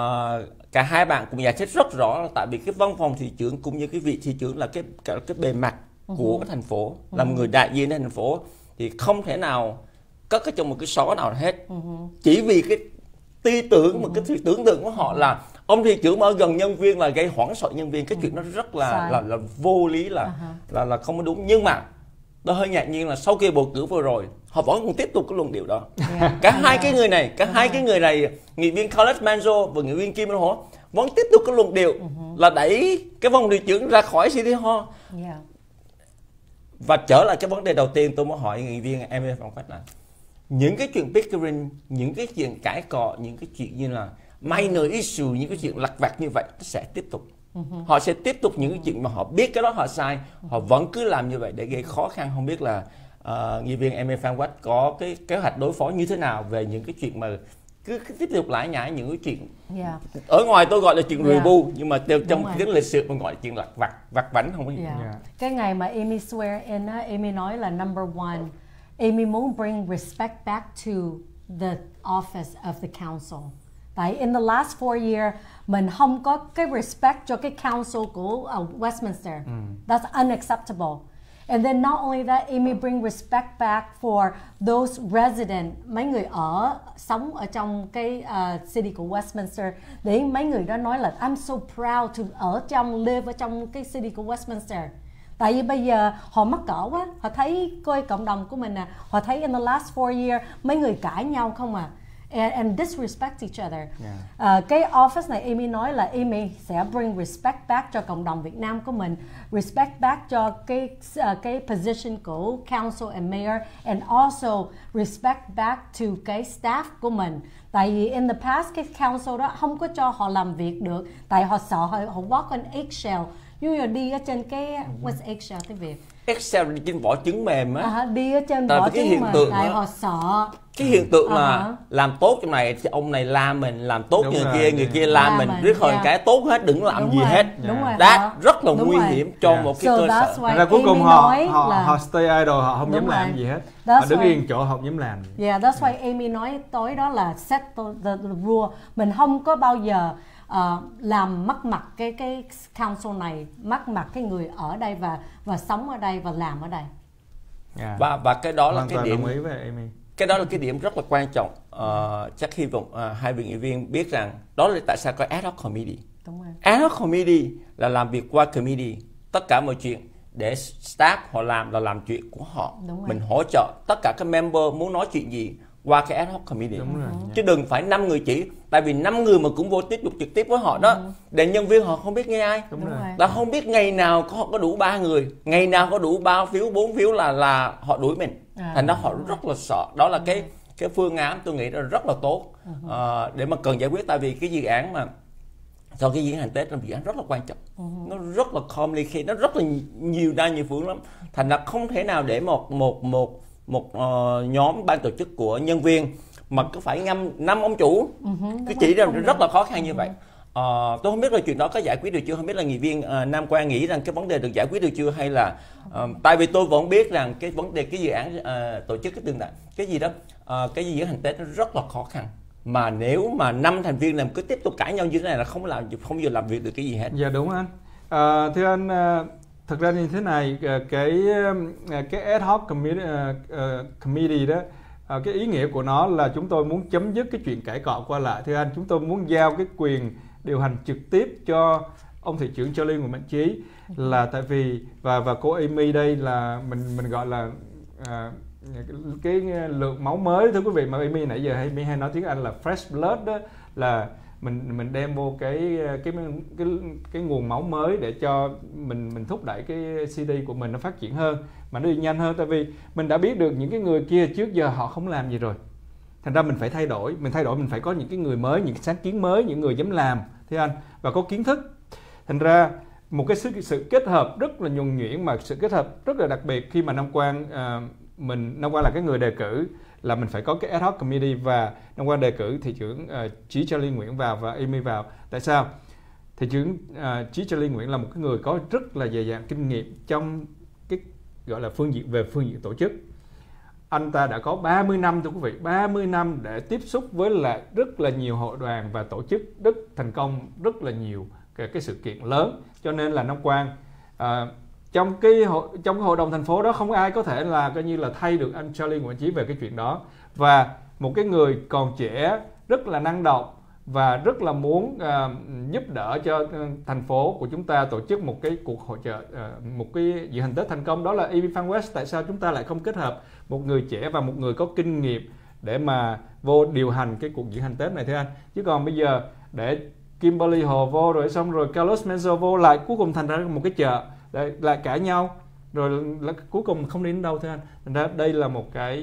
cả hai bạn cũng giải thích rất rõ là tại vì cái văn phòng thị trưởng cũng như cái vị thị trưởng là cái bề mặt của thành phố, là một người đại diện thành phố, thì không thể nào cất ở trong một cái xó nào hết. Chỉ vì cái tư tưởng, một cái tưởng tượng của họ là ông thị trưởng mà ở gần nhân viên là gây hoảng sợ nhân viên. Cái chuyện nó rất là vô lý, là không có đúng. Nhưng mà tôi hơi ngạc nhiên là sau khi bầu cử vừa rồi họ vẫn còn tiếp tục cái luận điệu đó. Cả hai cái người này, nghị viên Khaled Manzo và nghị viên Kim Minh Hổ vẫn tiếp tục cái luận điệu là đẩy cái văn phòng thị trưởng ra khỏi City Hall. Và trở lại cái vấn đề đầu tiên tôi muốn hỏi nghị viên Amy Phan West là những cái chuyện bickering, những cái chuyện cãi cọ, những cái chuyện như là minor issue, những cái chuyện lặt vặt như vậy nó sẽ tiếp tục. Họ sẽ tiếp tục những cái chuyện mà họ biết cái đó họ sai, họ vẫn cứ làm như vậy để gây khó khăn. Không biết là nghị viên Amy Phan West có cái kế hoạch đối phó như thế nào về những cái chuyện mà cứ tiếp tục lải nhải những cái chuyện ở ngoài tôi gọi là chuyện rùi bu, nhưng mà trong tiếng lịch sử mình gọi là chuyện lặt vặt vãnh không có gì. Cái ngày mà Amy swear in á, Amy nói là number one, Amy muốn bring respect back to the office of the council. Tại in the last 4 years mình không có cái respect cho cái council của Westminster. That's unacceptable. And then not only that, Amy bring respect back for those residents, mấy người sống ở trong cái city của Westminster, để mấy người đó nói là I'm so proud to live ở trong cái city của Westminster. Tại vì bây giờ họ mắc cỡ quá, họ thấy coi cộng đồng của mình họ thấy in the last 4 years mấy người cãi nhau không à. and disrespect each other. Cái office này Amy nói là Amy sẽ bring respect back cho cộng đồng Việt Nam của mình, respect back cho cái position của council and mayor, and also respect back to cái staff của mình. Tại vì in the past cái council đó không có cho họ làm việc được, tại họ sợ họ walk on eggshell, như là đi ở trên cái what's eggshell tiếng Việt? Excel trên vỏ trứng mềm á. Đi ở trên vỏ trứng mềm, tại họ sợ. Cái hiện tượng là làm tốt trong này thì ông này la mình, làm tốt người kia la mình, riết hồi cái tốt hết, đừng làm gì hết. Đó rất là nguy hiểm cho một cái cơ sở. Thành ra cuối cùng họ stay idle, họ không dám làm gì hết. Họ đứng yên chỗ họ không dám làm. Yeah, that's why Amy nói tối đó là set the rule. Mình không có bao giờ làm mất mặt cái council này, mất mặt cái người ở đây và sống ở đây và làm ở đây. Và cái đó là cái điểm. Đồng ý với Amy. Cái đó là cái điểm rất là quan trọng. Chắc hy vọng hai vị nghị viên biết rằng đó là tại sao có ad hoc committee. Đúng rồi. Ad hoc committee là làm việc qua committee, tất cả mọi chuyện để staff họ làm là làm chuyện của họ. Mình hỗ trợ tất cả các member muốn nói chuyện gì qua cái ad hoc committee. Chứ đừng phải 5 người chỉ, tại vì 5 người mà cũng vô tiếp tục trực tiếp với họ đó, để nhân viên họ không biết nghe ai. Là không biết ngày nào họ có đủ 3 người, ngày nào có đủ 3 phiếu 4 phiếu là họ đuổi mình. Thành ra họ rất là sợ. Đó là cái phương án tôi nghĩ là rất là tốt để mà cần giải quyết, tại vì cái dự án mà sau cái diễn hành Tết là dự án rất là quan trọng, nó rất là complicated, nó rất là nhiều đa nhiều phương lắm. Thành ra không thể nào để một nhóm ban tổ chức của nhân viên mà cứ phải ngâm 5 ông chủ, cái chỉ ra rất là khó khăn như vậy. Tôi không biết là chuyện đó có giải quyết được chưa, không biết là nghị viên Nam Quang nghĩ rằng cái vấn đề được giải quyết được chưa, hay là tại vì tôi vẫn biết rằng cái vấn đề cái dự án tổ chức cái tương đại cái gì đó cái diễn hành Tết nó rất là khó khăn, mà nếu mà 5 thành viên làm cứ tiếp tục cãi nhau như thế này là không bao giờ làm việc được cái gì hết. Dạ đúng anh. Thưa anh, thật ra như thế này, cái ad hoc committee đó, cái ý nghĩa của nó là chúng tôi muốn chấm dứt cái chuyện cãi cọ qua lại. Thưa anh, chúng tôi muốn giao cái quyền điều hành trực tiếp cho ông thị trưởng Charlie Nguyễn Mạnh Trí, là tại vì và cô Amy đây là mình gọi là cái lượng máu mới, thưa quý vị, mà Amy nãy giờ Amy hay nói tiếng Anh là fresh blood đó, là mình đem vô cái nguồn máu mới để cho mình thúc đẩy cái CD của mình nó phát triển hơn, mà nó đi nhanh hơn. Tại vì mình đã biết được những cái người kia trước giờ họ không làm gì rồi, thành ra mình phải thay đổi, mình phải có những cái người mới, những cái sáng kiến mới, những người dám làm, thưa anh, và có kiến thức. Thành ra một cái sự kết hợp rất là nhuần nhuyễn, mà sự kết hợp rất là đặc biệt khi mà Nam Quang là cái người đề cử, là mình phải có cái ad hoc committee, và Nam Quang đề cử thị trưởng Chí Charlie Nguyễn vào và Amy vào. Tại sao? Thị trưởng Chí Charlie Nguyễn là một cái người có rất là dày dặn kinh nghiệm trong cái gọi là phương diện tổ chức. Anh ta đã có 30 năm, thưa quý vị, 30 năm để tiếp xúc với lại rất là nhiều hội đoàn và tổ chức rất thành công, rất là nhiều cái sự kiện lớn. Cho nên là Nam Quang trong cái hội đồng thành phố đó không ai có thể là coi như là thay được anh Charlie Nguyễn Chí về cái chuyện đó. Và một cái người còn trẻ, rất là năng động và rất là muốn giúp đỡ cho thành phố của chúng ta tổ chức một cái cuộc hội chợ, một cái dự hành Tết thành công, đó là Amy Phan West. Tại sao chúng ta lại không kết hợp một người trẻ và một người có kinh nghiệm để mà vô điều hành cái cuộc dự hành Tết này, thưa anh? Chứ còn bây giờ để Kimberly Hồ vô rồi xong rồi Carlos Menzo vô, lại cuối cùng thành ra một cái chợ lại cãi nhau, rồi cuối cùng không đi đến đâu, thưa anh. Thành ra đây là một cái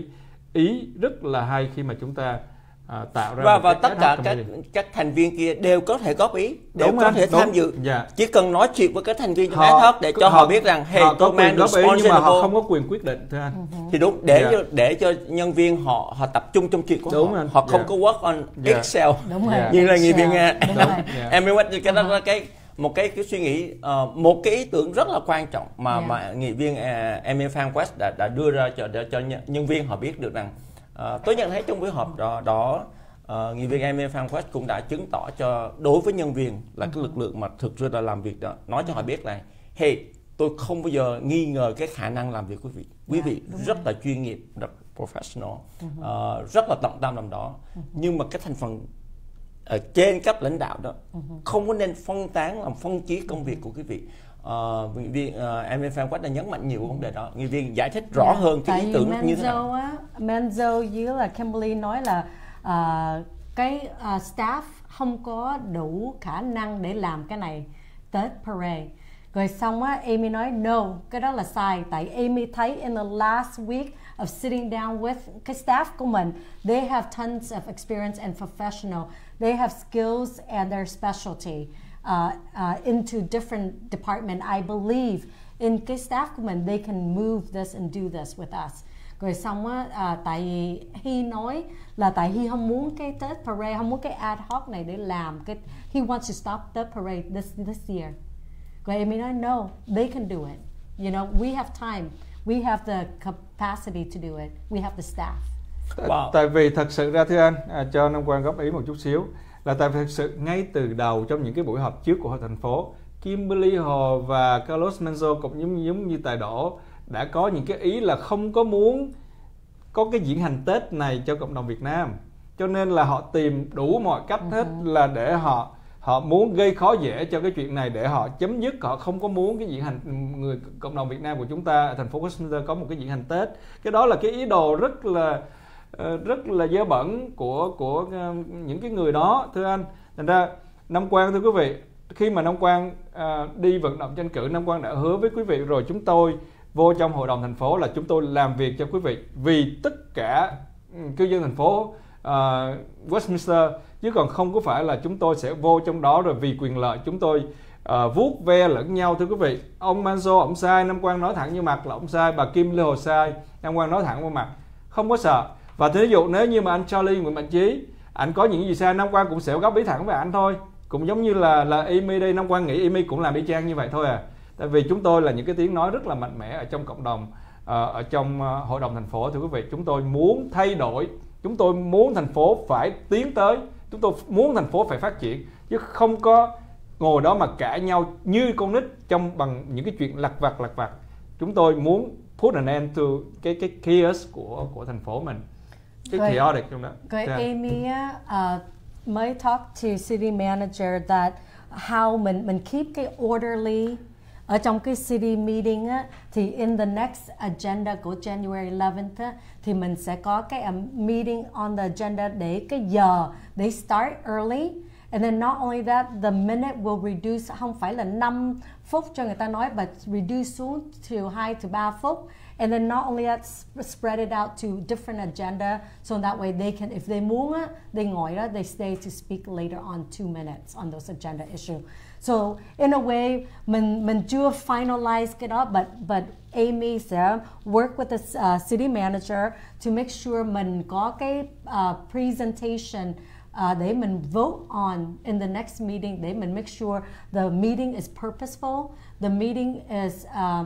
ý rất là hay khi mà chúng ta tạo ra và tất cả các thành viên kia đều có thể góp ý, đều có thể tham dự. Chỉ cần nói chuyện với các thành viên trong ad hoc để cho họ biết rằng hey, tôi mang góp ý, nhưng mà họ không có quyền quyết định, thưa anh. Thì đúng, để cho nhân viên họ tập trung trong chuyện của họ. Họ không có work on Excel như là nghị viên em mới quên cái đó là một cái suy nghĩ, một cái ý tưởng rất là quan trọng mà nghị viên Amy Phan West đã đưa ra cho nhân viên họ biết được rằng tôi nhận thấy trong buổi họp đó nghị viên Amy Phan West cũng đã chứng tỏ cho đối với nhân viên là cái lực lượng mà thực sự là làm việc đó, nói cho họ biết là hey, tôi không bao giờ nghi ngờ cái khả năng làm việc của quý vị rất là chuyên nghiệp, rất professional, rất là tận tâm làm đó, nhưng mà cái thành phần ở trên cấp lãnh đạo đó không có nên phân tán làm phân chia công việc của quý vị. Nghị viên Amy Phan West đã nhấn mạnh nhiều vấn đề đó. Nghị viên giải thích rõ hơn cái ý tưởng như thế nào. Menzo với là Kimberly nói là cái staff không có đủ khả năng để làm cái này Tết parade. Rồi xong á, Amy nói no, cái đó là sai. Tại Amy thấy in the last week of sitting down with cái staff của mình, they have tons of experience and professional. They have skills and their specialty into different department. I believe in cái staff của mình, they can move this and do this with us. Rồi xong á, tại vì Hy nói là tại Hy không muốn cái Tết parade, không muốn cái ad hoc này để làm cái, he wants to stop the parade this year. Rồi Amy nói no, they can do it. You know, we have time, we have the capacity to do it, we have the staff. Wow. Tại vì thật sự ra thưa anh, cho Nam Quang góp ý một chút xíu, là tại vì thật sự ngay từ đầu trong những cái buổi họp trước của hội thành phố, Kimberly Hồ và Carlos Menzo cũng giống như Tài Đỗ đã có những cái ý là không có muốn có cái diễn hành Tết này cho cộng đồng Việt Nam, cho nên là họ tìm đủ mọi cách hết là để họ muốn gây khó dễ cho cái chuyện này để họ chấm dứt. Họ không có muốn cái diễn hành người cộng đồng Việt Nam của chúng ta ở thành phố Westminster có một cái diễn hành Tết. Cái đó là cái ý đồ rất là dơ bẩn của những cái người đó thưa anh. Thành ra Nam Quang thưa quý vị, khi mà Nam Quang đi vận động tranh cử, Nam Quang đã hứa với quý vị rồi, chúng tôi vô trong hội đồng thành phố là chúng tôi làm việc cho quý vị vì tất cả cư dân thành phố Westminster, chứ còn không có phải là chúng tôi sẽ vô trong đó rồi vì quyền lợi chúng tôi vuốt ve lẫn nhau thưa quý vị. Ông Manzo ông sai, Nam Quang nói thẳng như mặt là ông sai, bà Kim Lê Hồ sai, Nam Quang nói thẳng vào mặt, không có sợ. Và thí dụ nếu như mà anh Charlie Nguyễn Mạnh Trí anh có những gì sai, Nam Quang cũng sẽ góp ý thẳng với anh thôi. Cũng giống như là Amy đây, Nam Quang nghĩ Amy cũng làm y chang như vậy thôi à. Tại vì chúng tôi là những cái tiếng nói rất là mạnh mẽ ở trong cộng đồng, ở trong hội đồng thành phố thưa quý vị. Chúng tôi muốn thay đổi, chúng tôi muốn thành phố phải tiến tới, chúng tôi muốn thành phố phải phát triển, chứ không có ngồi đó mà cãi nhau như con nít bằng những cái chuyện lặt vặt. Chúng tôi muốn put an end to cái chaos của thành phố mình, cái chaotic trong đó. Rồi Amy mới talk to city manager that how mình keep cái orderly ở trong cái city meeting á, thì in the next agenda của January 11th á, thì mình sẽ có cái meeting on the agenda để cái giờ they start early, and then not only that the minute will reduce, không phải là 5 phút cho người ta nói, but reduce xuống to 2 to 3 phút. And then not only that, spread it out to different agenda, so that way they can, if they muốn á, they ngồi đó, they stay to speak later on 2 minutes on those agenda issue. So in a way, mình chưa finalize cái đó, but Amy sẽ work with the city manager to make sure mình có cái presentation để mình vote on in the next meeting, để mình make sure the meeting is purposeful, the meeting is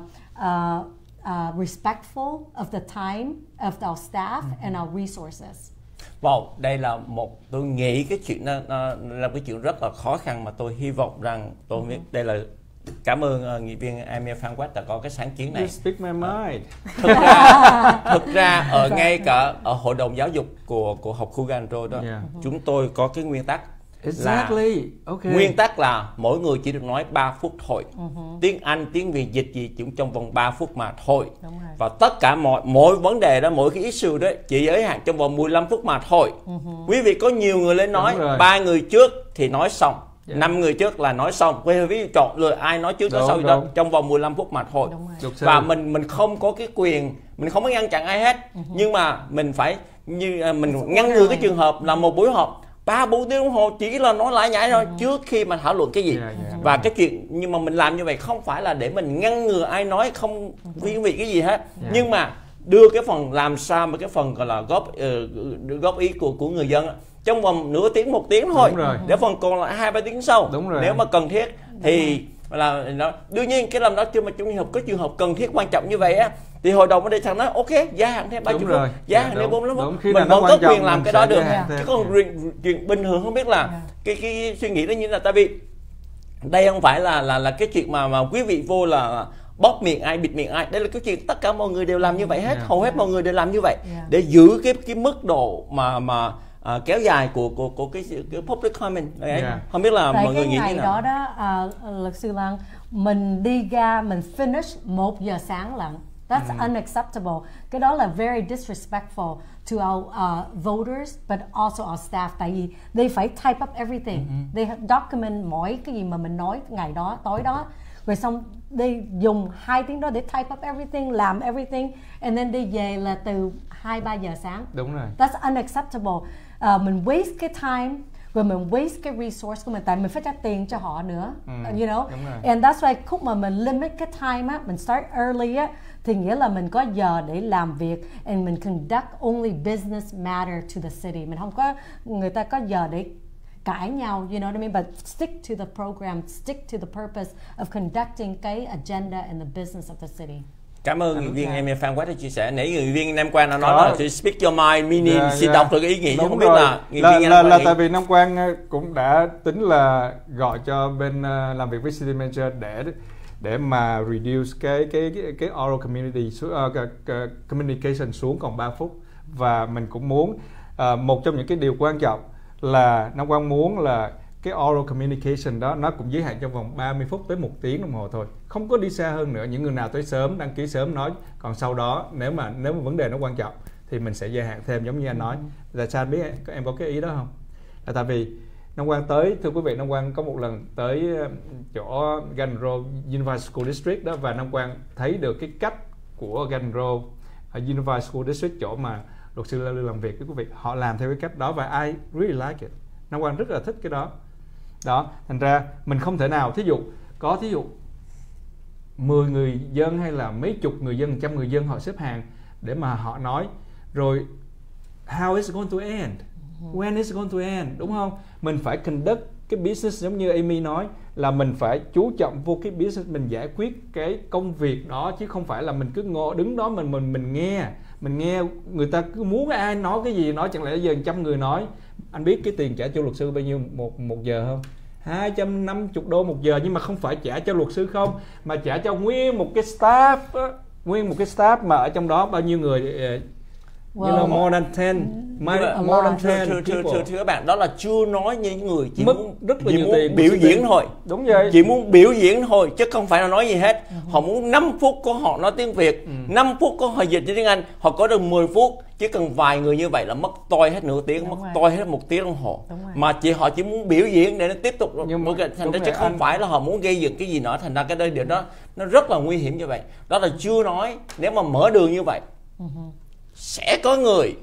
respectful of the time of our staff and our resources. Wow, đây là tôi nghĩ cái chuyện nó là cái chuyện rất là khó khăn mà tôi hy vọng rằng tôi biết đây là cảm ơn nghị viên Amy Phan Quách đã có cái sáng kiến này. You speak my mind. Thực ra ở ngay cả ở hội đồng giáo dục của học khu Gandro đó, chúng tôi có cái nguyên tắc Exactly. Okay. Nguyên tắc là mỗi người chỉ được nói 3 phút thôi. Tiếng Anh, tiếng Việt dịch gì cũng trong vòng 3 phút mà thôi. Và tất cả mỗi vấn đề đó, mỗi cái issue đó chỉ giới hạn trong vòng 15 phút mà thôi. Quý vị có nhiều người lên nói, 3 người trước thì nói xong, 5 người trước là nói xong. Quý vị chọn lựa ai nói trước nói sau đó trong vòng 15 phút mà thôi. Và mình không có cái quyền, mình không có ngăn chặn ai hết. Nhưng mà mình phải như mình ngăn ngừa cái trường hợp là một buổi họp 3-4 tiếng đồng hồ chỉ là nói lại nhảy thôi trước khi mà thảo luận cái gì. Và cái chuyện nhưng mà mình làm như vậy không phải là để mình ngăn ngừa ai nói không vì cái gì hết, nhưng mà đưa cái phần làm sao mà cái phần gọi là góp ý của người dân trong vòng nửa tiếng 1 tiếng thôi, để phần còn lại 2-3 tiếng sau nếu mà cần thiết thì là nó đương nhiên cái làm đó chưa mà trong trường hợp cần thiết quan trọng như vậy á thì hội đồng ở đây thằng nói ok gia hạn thêm 30 phút, gia hạn thêm 45 phút, mình vẫn có quyền làm cái đó được. Chứ còn chuyện bình thường không biết là cái suy nghĩ đó như là, tại vì đây không phải là cái chuyện mà quý vị vô là bóp miệng ai bịt miệng ai, đây là cái chuyện tất cả mọi người đều làm như vậy hết, hầu hết mọi người đều làm như vậy để giữ cái mức độ mà kéo dài của cái public comment. Không biết là mọi người nghĩ như nào. Đó luật sư Lan, mình đi ra mình finish 1 giờ sáng lận, That's unacceptable. Cái đó là very disrespectful to our voters, but also our staff. Tại vì they phải type up everything. They document mỗi cái gì mà mình nói ngày đó, tối đó. Rồi xong they dùng 2 tiếng đó để type up everything, làm everything, and then đi về là từ 2-3 giờ sáng. Đúng rồi. That's unacceptable. Mình waste cái time, rồi mình waste cái resource của mình, tại mình phải trả tiền cho họ nữa, you know. And that's why khúc mà mình limit cái time á, mình start early á, thì nghĩa là mình có giờ để làm việc, and mình conduct only business matter to the city. Mình không có, người ta có giờ để cãi nhau, you know what I mean, but stick to the program, stick to the purpose of conducting cái agenda and the business of the city. Cảm ơn nghị viên Amy Phan West đã chia sẻ. Nãy nghị viên Nam Quang đã nói là to speak your mind, meaning xin đọc được cái ý nghĩ. Không biết là nghị viên là tại vì Nam Quang cũng đã tính là gọi cho bên làm việc với City Manager để mà reduce cái oral communication xuống còn 3 phút, và mình cũng muốn một trong những cái điều quan trọng là Nam Quang muốn là cái oral communication đó nó cũng giới hạn trong vòng 30 phút tới 1 tiếng đồng hồ thôi, không có đi xa hơn nữa. Những người nào tới sớm đăng ký sớm nói, còn sau đó nếu mà vấn đề nó quan trọng thì mình sẽ gia hạn thêm, giống như anh nói. Là sao biết em có cái ý đó không? Là tại vì Nam Quang tới, thưa quý vị, Nam Quang có một lần tới chỗ Garden Grove Unified School District đó, và Nam Quang thấy được cái cách của Garden Grove Unified School District, chỗ mà luật sư Lê Lưu làm việc, quý vị, họ làm theo cái cách đó và I really like it. Nam Quang rất là thích cái đó. Đó, thành ra mình không thể nào, thí dụ 10 người dân hay là mấy chục người dân, 100 người dân họ xếp hàng để mà họ nói rồi how is it going to end, when is it going to end, đúng không? Mình phải conduct cái business giống như Amy nói, là mình phải chú trọng vô cái business, mình giải quyết cái công việc đó, chứ không phải là mình cứ đứng đó mình nghe người ta cứ muốn ai nói cái gì nói. Chẳng lẽ giờ 100 người nói, anh biết cái tiền trả cho luật sư bao nhiêu một giờ không? 250 đô một giờ, nhưng mà không phải trả cho luật sư không, mà trả cho nguyên một cái staff mà ở trong đó bao nhiêu người, you know, more than 10 thưa các bạn, đó là chưa nói những người chỉ mất muốn rất là nhiều tiền biểu diễn thôi. Đúng vậy, chỉ muốn biểu diễn thôi chứ không phải là nói gì hết. Họ muốn 5 phút của họ nói tiếng Việt, 5 phút của họ dịch tiếng Anh, họ có được 10 phút, chỉ cần vài người như vậy là mất toi hết nửa tiếng, mất toi hết 1 tiếng đồng hồ. Mà họ chỉ muốn biểu diễn để nó tiếp tục, thành ra chứ không phải là họ muốn gây dựng cái gì nữa. Thành ra cái điều đó nó rất là nguy hiểm như vậy. Đó là chưa nói nếu mà mở đường như vậy sẽ có người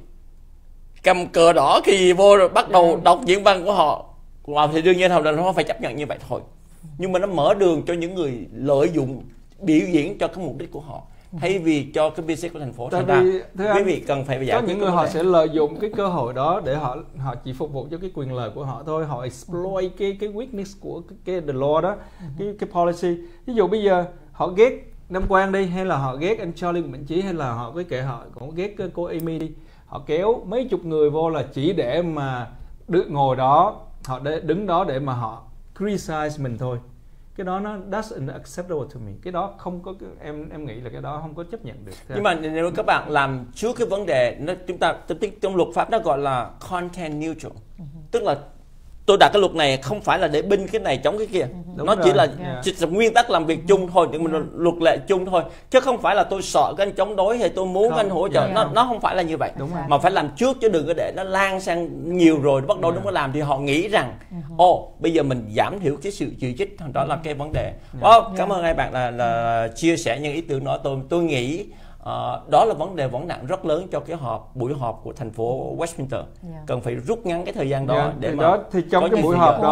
cầm cờ đỏ khi vô rồi bắt đầu đọc diễn văn của họ, thì đương nhiên họ phải chấp nhận như vậy thôi. Nhưng mà nó mở đường cho những người lợi dụng biểu diễn cho cái mục đích của họ, thay vì cho cái business của thành phố. Thành ra quý vị cần phải giải quyết. Có những người họ sẽ lợi dụng cái cơ hội đó để họ chỉ phục vụ cho cái quyền lợi của họ thôi. Họ exploit cái weakness của cái the law đó, cái policy. Ví dụ bây giờ họ ghét Nam Quang đi, hay là họ ghét anh Charlie Nguyễn Mạnh Trí, hay là họ kệ họ cũng ghét cô Amy đi, họ kéo mấy chục người vô là chỉ để mà được ngồi đó, họ đứng đó để mà họ criticize mình thôi. Cái đó nó that's unacceptable to me. Cái đó không có, em nghĩ là cái đó không có chấp nhận được. Nhưng mà nếu các bạn làm trước cái vấn đề, chúng ta trong luật pháp nó gọi là content neutral, tức là tôi đặt cái luật này không phải là để binh cái này chống cái kia. Nó chỉ là nguyên tắc làm việc chung thôi, nhưng mà luật lệ chung thôi, chứ không phải là tôi sợ cái anh chống đối hay tôi muốn anh hỗ trợ. Nó không phải là như vậy, mà phải làm trước chứ đừng có để nó lan sang nhiều rồi bắt đầu nó mới làm thì họ nghĩ rằng bây giờ mình giảm thiểu cái sự chỉ trích, đó là cái vấn đề. Cảm ơn hai bạn là chia sẻ những ý tưởng đó. Tôi nghĩ đó là vấn đề vấn nạn rất lớn cho cái buổi họp của thành phố Westminster. Cần phải rút ngắn cái thời gian đó để mà đó, thì trong cái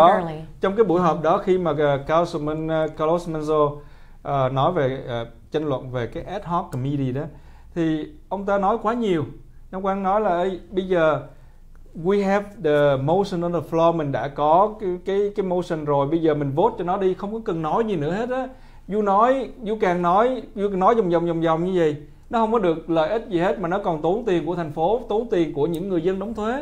buổi họp đó khi mà Carlos Manzo nói về tranh luận về cái ad hoc committee đó, thì ông ta nói quá nhiều. Ông Quang nói là bây giờ we have the motion on the floor, mình đã có cái motion rồi, bây giờ mình vote cho nó đi, không có cần nói gì nữa hết á. You càng nói vòng như vậy, nó không có được lợi ích gì hết, mà nó còn tốn tiền của thành phố, tốn tiền của những người dân đóng thuế.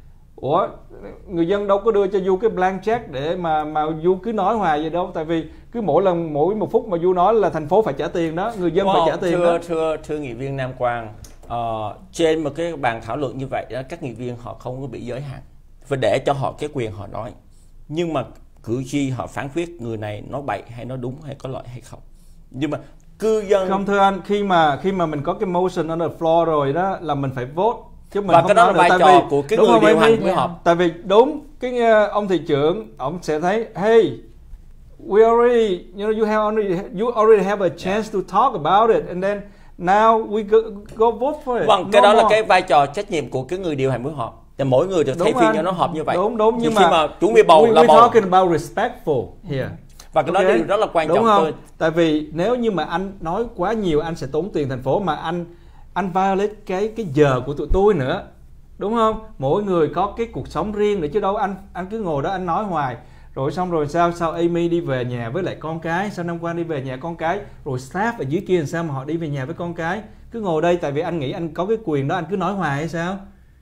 Người dân đâu có đưa cho Du cái blank check để mà Du cứ nói hoài vậy đâu. Tại vì cứ mỗi một phút mà Du nói là thành phố phải trả tiền đó, người dân phải trả tiền đó. Thưa nghị viên Nam Quang, trên một cái bàn thảo luận như vậy đó, các nghị viên họ không có bị giới hạn, phải để cho họ cái quyền họ nói. Nhưng mà cử tri họ phán quyết người này nói bậy hay nói đúng hay có lợi hay không. Nhưng mà cư dân. Không thưa anh, khi mà mình có cái motion on the floor rồi đó là mình phải vote. Chứ mình và không cái đó là vai trò của cái người điều hành buổi họp. Tại vì đúng cái ông thị trưởng ông sẽ thấy hey, we already you already have a chance to talk about it and then now we go vote for it. Vâng, cái đó là cái vai trò trách nhiệm của cái người điều hành buổi họp. Thì mỗi người được thay phiên cho nó họp như vậy. Đúng nhưng khi mà chuẩn bị bầu là we're bầu. talking about respectful here. Và cái đó điều rất là quan trọng không? Tại vì nếu như mà anh nói quá nhiều anh sẽ tốn tiền thành phố, mà anh violate cái giờ của tụi tôi nữa, đúng không? Mỗi người có cái cuộc sống riêng nữa chứ đâu anh cứ ngồi đó anh nói hoài. Rồi xong rồi sao Amy đi về nhà với lại con cái, sao Nam Quang đi về nhà con cái, rồi staff ở dưới kia làm sao mà họ đi về nhà với con cái, cứ ngồi đây tại vì anh nghĩ anh có cái quyền đó anh cứ nói hoài hay sao?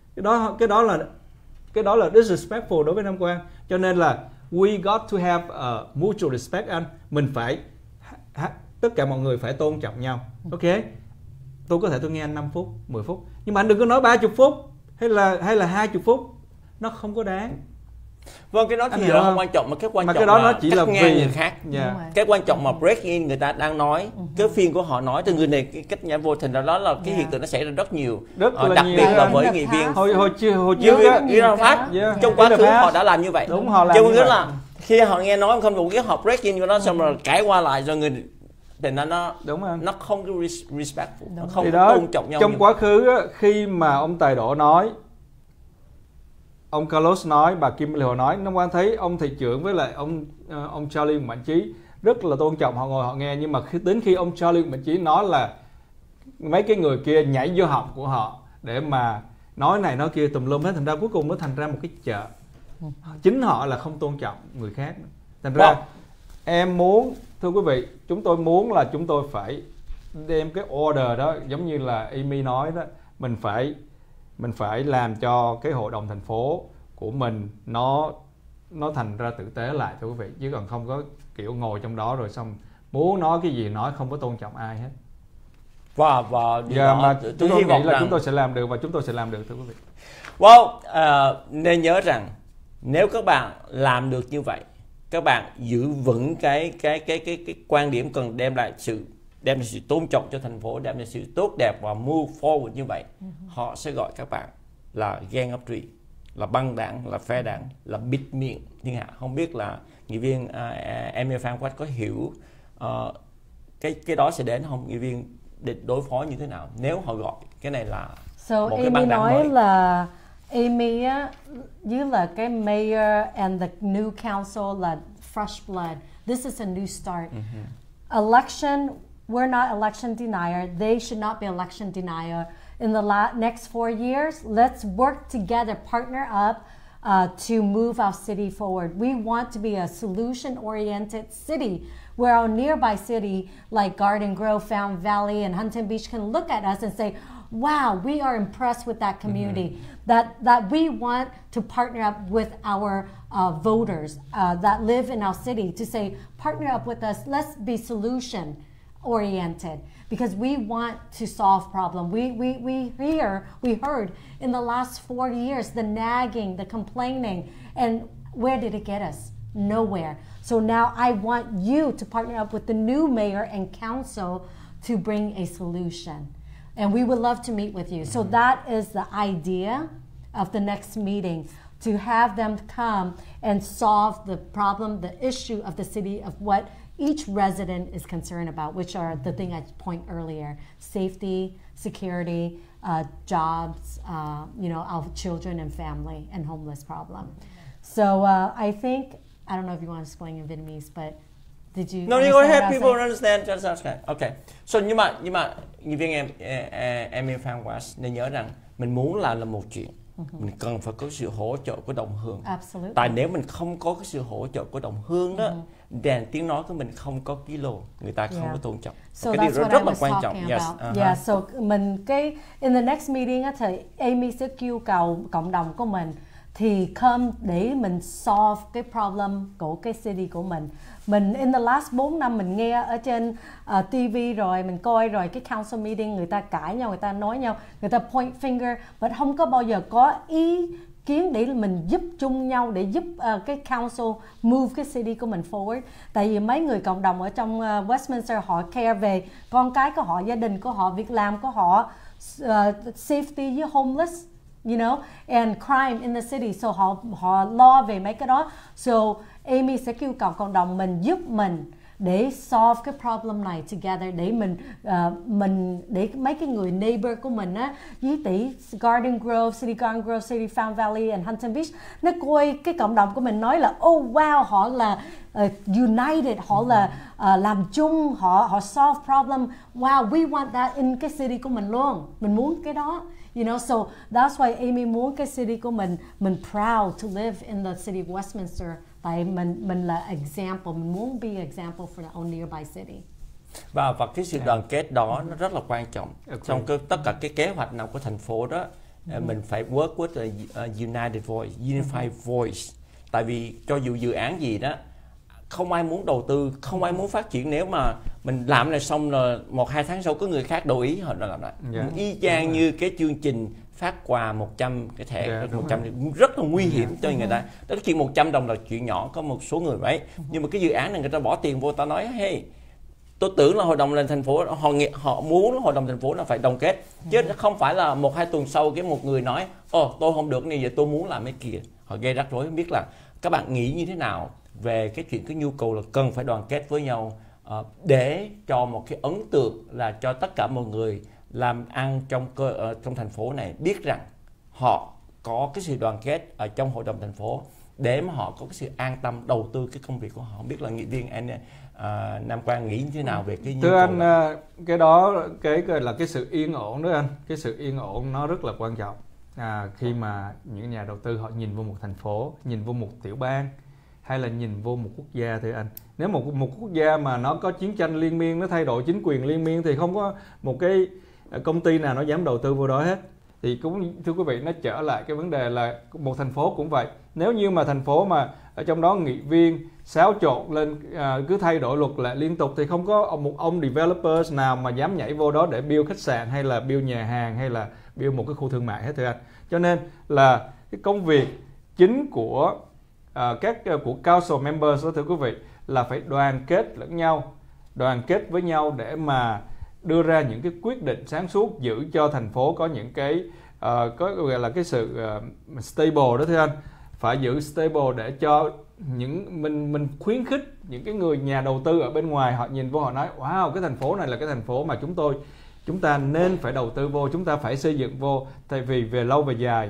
Cái đó là disrespectful đối với Nam Quang. Cho nên là we got to have a mutual respect anh. Mình phải tất cả mọi người phải tôn trọng nhau. Ok. Tôi có thể tôi nghe anh 5 phút, 10 phút, nhưng mà anh đừng có nói 30 phút hay là 20 phút. Nó không có đáng. Vâng, cái đó thì không quan trọng, mà cái quan trọng cái đó là nó chỉ là nghe người khác. Cái quan trọng mà break in người ta đang nói, cái phiên của họ nói từ người này cái cách nhã vô, thành ra đó là cái hiện tượng nó xảy ra rất nhiều. Đặc biệt là với nghị viên hồi trước Pháp trong quá khứ họ đã làm như vậy. Đúng, họ làm như vậy. Là khi họ nghe nói không đủ cái họ break in của nó xong rồi cãi qua lại rồi người thì nó không respectful, nó không tôn trọng nhau. Trong quá khứ khi mà ông Tài Đỗ nói, ông Carlos nói, bà Kim Liễu nói, Nam Quang thấy ông thị trưởng với lại ông Charlie Mạnh Chí rất là tôn trọng, họ ngồi họ nghe. Nhưng mà đến khi ông Charlie Mạnh Chí nói là mấy cái người kia nhảy vô họng của họ để mà nói này nói kia tùm lum hết, thành ra cuối cùng nó thành ra một cái chợ. Chính họ là không tôn trọng người khác. Thành ra em muốn, thưa quý vị, chúng tôi muốn là chúng tôi phải đem cái order đó, giống như là Amy nói đó, mình phải làm cho cái hội đồng thành phố của mình nó thành ra tử tế lại, thưa quý vị, chứ còn không có kiểu ngồi trong đó rồi xong muốn nói cái gì nói, không có tôn trọng ai hết. Và mà chúng tôi nghĩ là chúng tôi sẽ làm được, và chúng tôi sẽ làm được, thưa quý vị. Nên nhớ rằng nếu các bạn làm được như vậy, các bạn giữ vững cái quan điểm cần đem lại sự tôn trọng cho thành phố, đem lại sự tốt đẹp và move forward như vậy, họ sẽ gọi các bạn là gang up tree, là băng đảng, là phe đảng, là bịt miệng thiên hạ. Không biết là nghị viên Amy Phan Quách có hiểu cái đó sẽ đến không? Nghị viên để đối phó như thế nào nếu họ gọi cái này là một cái băng đảng mới? Amy nói là Amy á, với là cái mayor and the new council là fresh blood. This is a new start. Election, we're not election denier. They should not be election denier. In the next 4 years, let's work together, partner up to move our city forward. We want to be a solution-oriented city where our nearby city like Garden Grove, Fountain Valley, and Huntington Beach can look at us and say, wow, we are impressed with that community, that we want to partner up with our voters that live in our city to say, partner up with us, let's be solution oriented, because we want to solve problem. We heard in the last 4 years the nagging, the complaining, and where did it get us? Nowhere. So now I want you to partner up with the new mayor and council to bring a solution. And we would love to meet with you. So that is the idea of the next meeting, to have them come and solve the problem, the issue of the city, of what each resident is concerned about, which are the thing I pointed earlier: safety, security, jobs, our children and family, and homeless problem. So I think, I don't know if you want to explain in Vietnamese, but did you? No, you go ahead. People understand. Just okay. Okay. So nhưng mà như viên em Phan Quách nên nhớ rằng mình muốn làm là một chuyện, mình cần phải có sự hỗ trợ của đồng hương. Absolutely. Tại nếu mình không có cái sự hỗ trợ của đồng hương đó, đèn tiếng nói của mình không có kilo, người ta không có tôn trọng. So cái điều điều rất là quan trọng. Yes. Yeah. So mình in the next meeting á, thì Amy sẽ kêu cầu cộng đồng của mình thì come để mình solve cái problem của cái city của mình. Mình in the last 4 năm mình nghe ở trên TV rồi, mình coi rồi cái council meeting, người ta cãi nhau, người ta nói nhau, người ta point finger, but không có bao giờ có ý kiến để mình giúp chung nhau để giúp cái council move cái city của mình forward. Tại vì mấy người cộng đồng ở trong Westminster họ care về con cái của họ, gia đình của họ, việc làm của họ, safety với homeless, you know, and crime in the city. So họ lo về mấy cái đó. So Amy sẽ kêu cầu cộng đồng mình giúp mình để solve cái problem này together, để mình để mấy cái người neighbor của mình á, với tỷ Garden Grove, City Farm Valley and Huntington Beach, nó coi cái cộng đồng của mình nói là oh wow, họ là united, họ là làm chung, họ solve problem. Wow, we want that in cái city của mình luôn. Mình muốn cái đó. You know, so that's why Amy muốn cái city của mình proud to live in the city of Westminster. Tại mình là example, mình muốn be example for the own nearby city. Và cái sự đoàn kết đó nó rất là quan trọng. Trong tất cả cái kế hoạch nào của thành phố đó, mình phải work with a united voice, unified voice. Tại vì cho dù dự án gì đó, không ai muốn đầu tư, không ai muốn phát triển nếu mà mình làm này xong rồi 1-2 tháng sau có người khác đổi ý họ làm lại. Y chang như cái chương trình phát quà 100 cái thẻ 100 rất là nguy hiểm cho người ta. Đó, chuyện 100 đồng là chuyện nhỏ, có một số người vậy. Nhưng mà cái dự án này người ta bỏ tiền vô, ta nói hey, tôi tưởng là hội đồng lên thành phố họ muốn hội đồng thành phố là phải đồng kết, chứ không phải là 1-2 tuần sau cái một người nói tôi không được như vậy, tôi muốn làm cái kia. Họ gây rắc rối. Không biết là các bạn nghĩ như thế nào về cái chuyện cái nhu cầu là cần phải đoàn kết với nhau để cho một cái ấn tượng là cho tất cả mọi người làm ăn trong thành phố này biết rằng họ có cái sự đoàn kết ở trong hội đồng thành phố để mà họ có cái sự an tâm đầu tư cái công việc của họ. Không biết là nghị viên anh Nam Quang nghĩ như thế nào về cái nhu cầu? Thưa anh, cái đó cái là cái sự yên ổn đó anh. Cái sự yên ổn nó rất là quan trọng. Khi mà những nhà đầu tư họ nhìn vô một thành phố, nhìn vô một tiểu bang, hay là nhìn vô một quốc gia thưa anh. Nếu một quốc gia mà nó có chiến tranh liên miên, nó thay đổi chính quyền liên miên thì không có một cái công ty nào nó dám đầu tư vô đó hết. Thì cũng thưa quý vị, nó trở lại cái vấn đề là một thành phố cũng vậy. Nếu như mà thành phố mà ở trong đó nghị viên xáo trộn lên, cứ thay đổi luật lệ liên tục thì không có một ông developers nào mà dám nhảy vô đó để build khách sạn hay là build nhà hàng hay là build một cái khu thương mại hết thưa anh. Cho nên là cái công việc chính của của council members đó thưa quý vị là phải đoàn kết lẫn nhau, đoàn kết với nhau để mà đưa ra những cái quyết định sáng suốt, giữ cho thành phố có những cái có gọi là cái sự stable đó thưa anh. Phải giữ stable để cho những mình khuyến khích những cái người nhà đầu tư ở bên ngoài, họ nhìn vô họ nói wow, cái thành phố này là cái thành phố mà chúng ta nên phải đầu tư vô, chúng ta phải xây dựng vô, tại vì về lâu về dài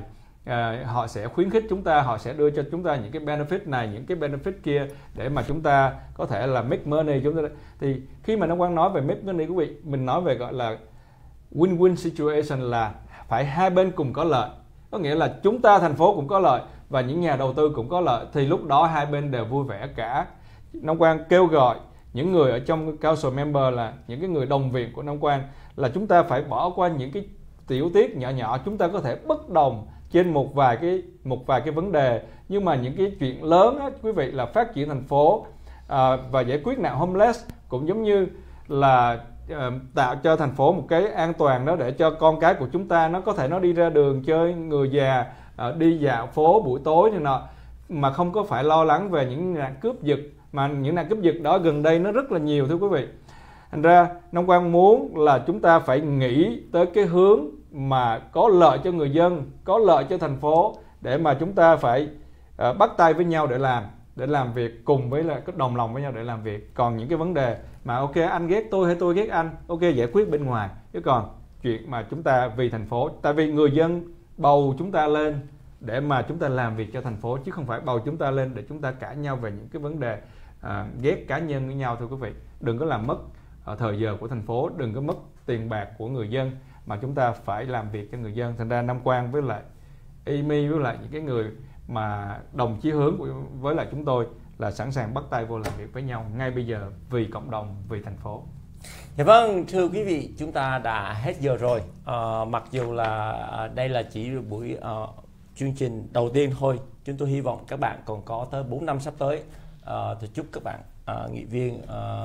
họ sẽ khuyến khích chúng ta, họ sẽ đưa cho chúng ta những cái benefit này, những cái benefit kia để mà chúng ta có thể là make money. Thì khi mà Nam Quang nói về make money, quý vị, mình nói về gọi là win-win situation, là phải hai bên cùng có lợi. Có nghĩa là chúng ta thành phố cũng có lợi và những nhà đầu tư cũng có lợi, thì lúc đó hai bên đều vui vẻ cả. Nam Quang kêu gọi những người ở trong council member, là những cái người đồng viện của Nam Quang, là chúng ta phải bỏ qua những cái tiểu tiết nhỏ nhỏ. Chúng ta có thể bất đồng trên một vài cái vấn đề, nhưng mà những cái chuyện lớn đó, quý vị, là phát triển thành phố và giải quyết nạn homeless, cũng giống như là tạo cho thành phố một cái an toàn đó để cho con cái của chúng ta nó có thể nó đi ra đường chơi, người già đi dạo phố buổi tối này nọ, mà không có phải lo lắng về những nạn cướp giật, mà những nạn cướp giật đó gần đây nó rất là nhiều thưa quý vị. Thành ra Nam Quang muốn là chúng ta phải nghĩ tới cái hướng mà có lợi cho người dân, có lợi cho thành phố, để mà chúng ta phải bắt tay với nhau để làm việc cùng với là đồng lòng với nhau để làm việc. Còn những cái vấn đề mà ok anh ghét tôi hay tôi ghét anh, ok giải quyết bên ngoài. Chứ còn chuyện mà chúng ta vì thành phố, tại vì người dân bầu chúng ta lên để mà chúng ta làm việc cho thành phố, chứ không phải bầu chúng ta lên để chúng ta cãi nhau về những cái vấn đề ghét cá nhân với nhau thưa quý vị. Đừng có làm mất thời giờ của thành phố, đừng có mất tiền bạc của người dân, mà chúng ta phải làm việc cho người dân. Thành ra Nam Quang với lại Amy với lại những cái người mà đồng chí hướng với lại chúng tôi là sẵn sàng bắt tay vô làm việc với nhau ngay bây giờ vì cộng đồng, vì thành phố. Dạ vâng, thưa quý vị, chúng ta đã hết giờ rồi. Mặc dù là đây là chỉ buổi chương trình đầu tiên thôi, chúng tôi hy vọng các bạn còn có tới 4 năm sắp tới. Tôi chúc các bạn nghị viên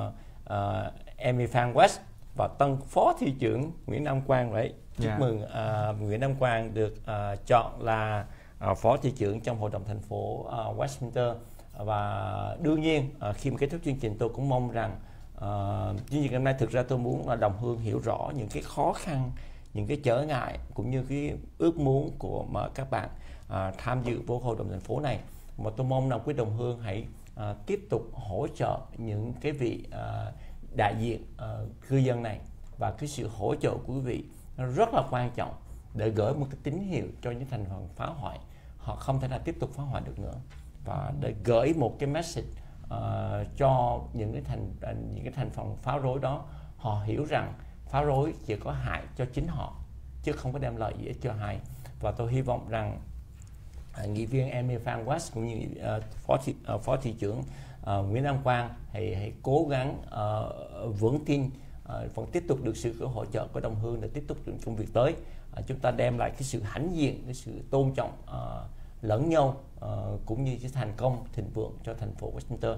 Amy Phan West và tân phó thị trưởng Nguyễn Nam Quang đấy. Chúc mừng Nguyễn Nam Quang được chọn là phó thị trưởng trong hội đồng thành phố Westminster. Và đương nhiên khi mà kết thúc chương trình, tôi cũng mong rằng chương trình hôm nay thực ra tôi muốn là đồng hương hiểu rõ những cái khó khăn, những cái trở ngại cũng như cái ước muốn của mà các bạn tham dự vô hội đồng thành phố này. Mà tôi mong rằng quý đồng hương hãy tiếp tục hỗ trợ những cái vị đại diện cư dân này, và cái sự hỗ trợ của quý vị nó rất là quan trọng để gửi một cái tín hiệu cho những thành phần phá hoại họ không thể nào tiếp tục phá hoại được nữa, và để gửi một cái message cho những cái thành phần phá rối đó, họ hiểu rằng phá rối chỉ có hại cho chính họ chứ không có đem lợi gì cho ai. Và tôi hy vọng rằng nghị viên Amy Phan West cũng như phó thị trưởng Nguyễn Nam Quang hãy cố gắng vững tin, vẫn tiếp tục được sự hỗ trợ của đồng hương để tiếp tục những công việc tới. Chúng ta đem lại cái sự hãnh diện, cái sự tôn trọng lẫn nhau, cũng như cái thành công thịnh vượng cho thành phố Westminster.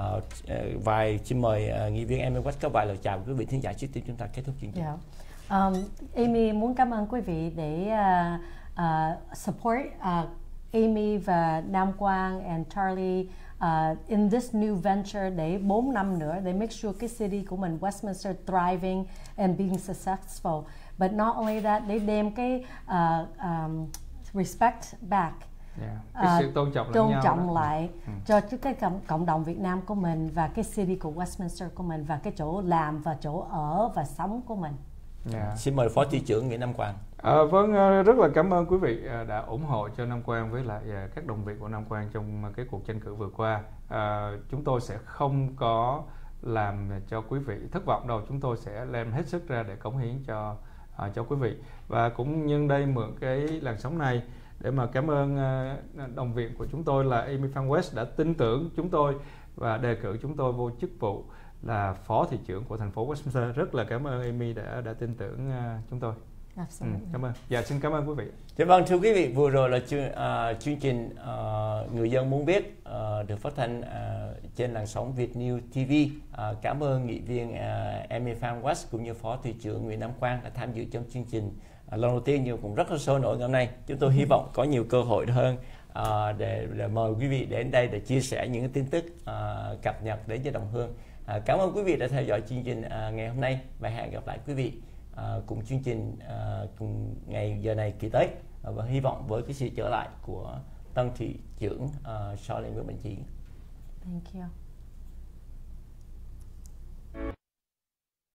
Xin mời nghị viên Amy West có vài lời chào quý vị thính giả trước khi chúng ta kết thúc chương trình. Amy muốn cảm ơn quý vị để support Amy và Nam Quang and Charlie in this new venture để 4 năm nữa để make sure cái city của mình Westminster thriving and being successful. But not only that, để đem cái respect back, cái sự tôn trọng lại cho cái cộng đồng Việt Nam của mình và cái city của Westminster của mình và cái chỗ làm và chỗ ở và sống của mình. Xin mời phó thị trưởng Nguyễn Nam Quang. Vâng, rất là cảm ơn quý vị đã ủng hộ cho Nam Quang với lại các đồng việc của Nam Quang trong cái cuộc tranh cử vừa qua. Chúng tôi sẽ không có làm cho quý vị thất vọng đâu, chúng tôi sẽ làm hết sức ra để cống hiến cho quý vị. Và cũng nhân đây mượn cái làn sóng này để mà cảm ơn đồng viện của chúng tôi là Amy Phan West đã tin tưởng chúng tôi và đề cử chúng tôi vô chức vụ là phó thị trưởng của thành phố Westminster. Rất là cảm ơn Amy đã tin tưởng chúng tôi. Cảm ơn. Dạ, xin cảm ơn quý vị. Dạ vâng, thưa quý vị, vừa rồi là chương trình Người dân muốn biết được phát thanh trên làn sóng Việt News TV. Cảm ơn nghị viên Amy Phan West cũng như phó thị trưởng Nguyễn Nam Quang đã tham dự trong chương trình lần đầu tiên, nhưng cũng rất là sôi nổi ngày hôm nay. Chúng tôi hy vọng có nhiều cơ hội hơn để mời quý vị đến đây để chia sẻ những tin tức cập nhật đến cho đồng hương. Cảm ơn quý vị đã theo dõi chương trình ngày hôm nay và hẹn gặp lại quý vị cùng chương trình cùng ngày giờ này kỳ tới, và hy vọng với cái sự trở lại của tân thị trưởng Charlie Nguyễn Mạnh Trí. Thank you.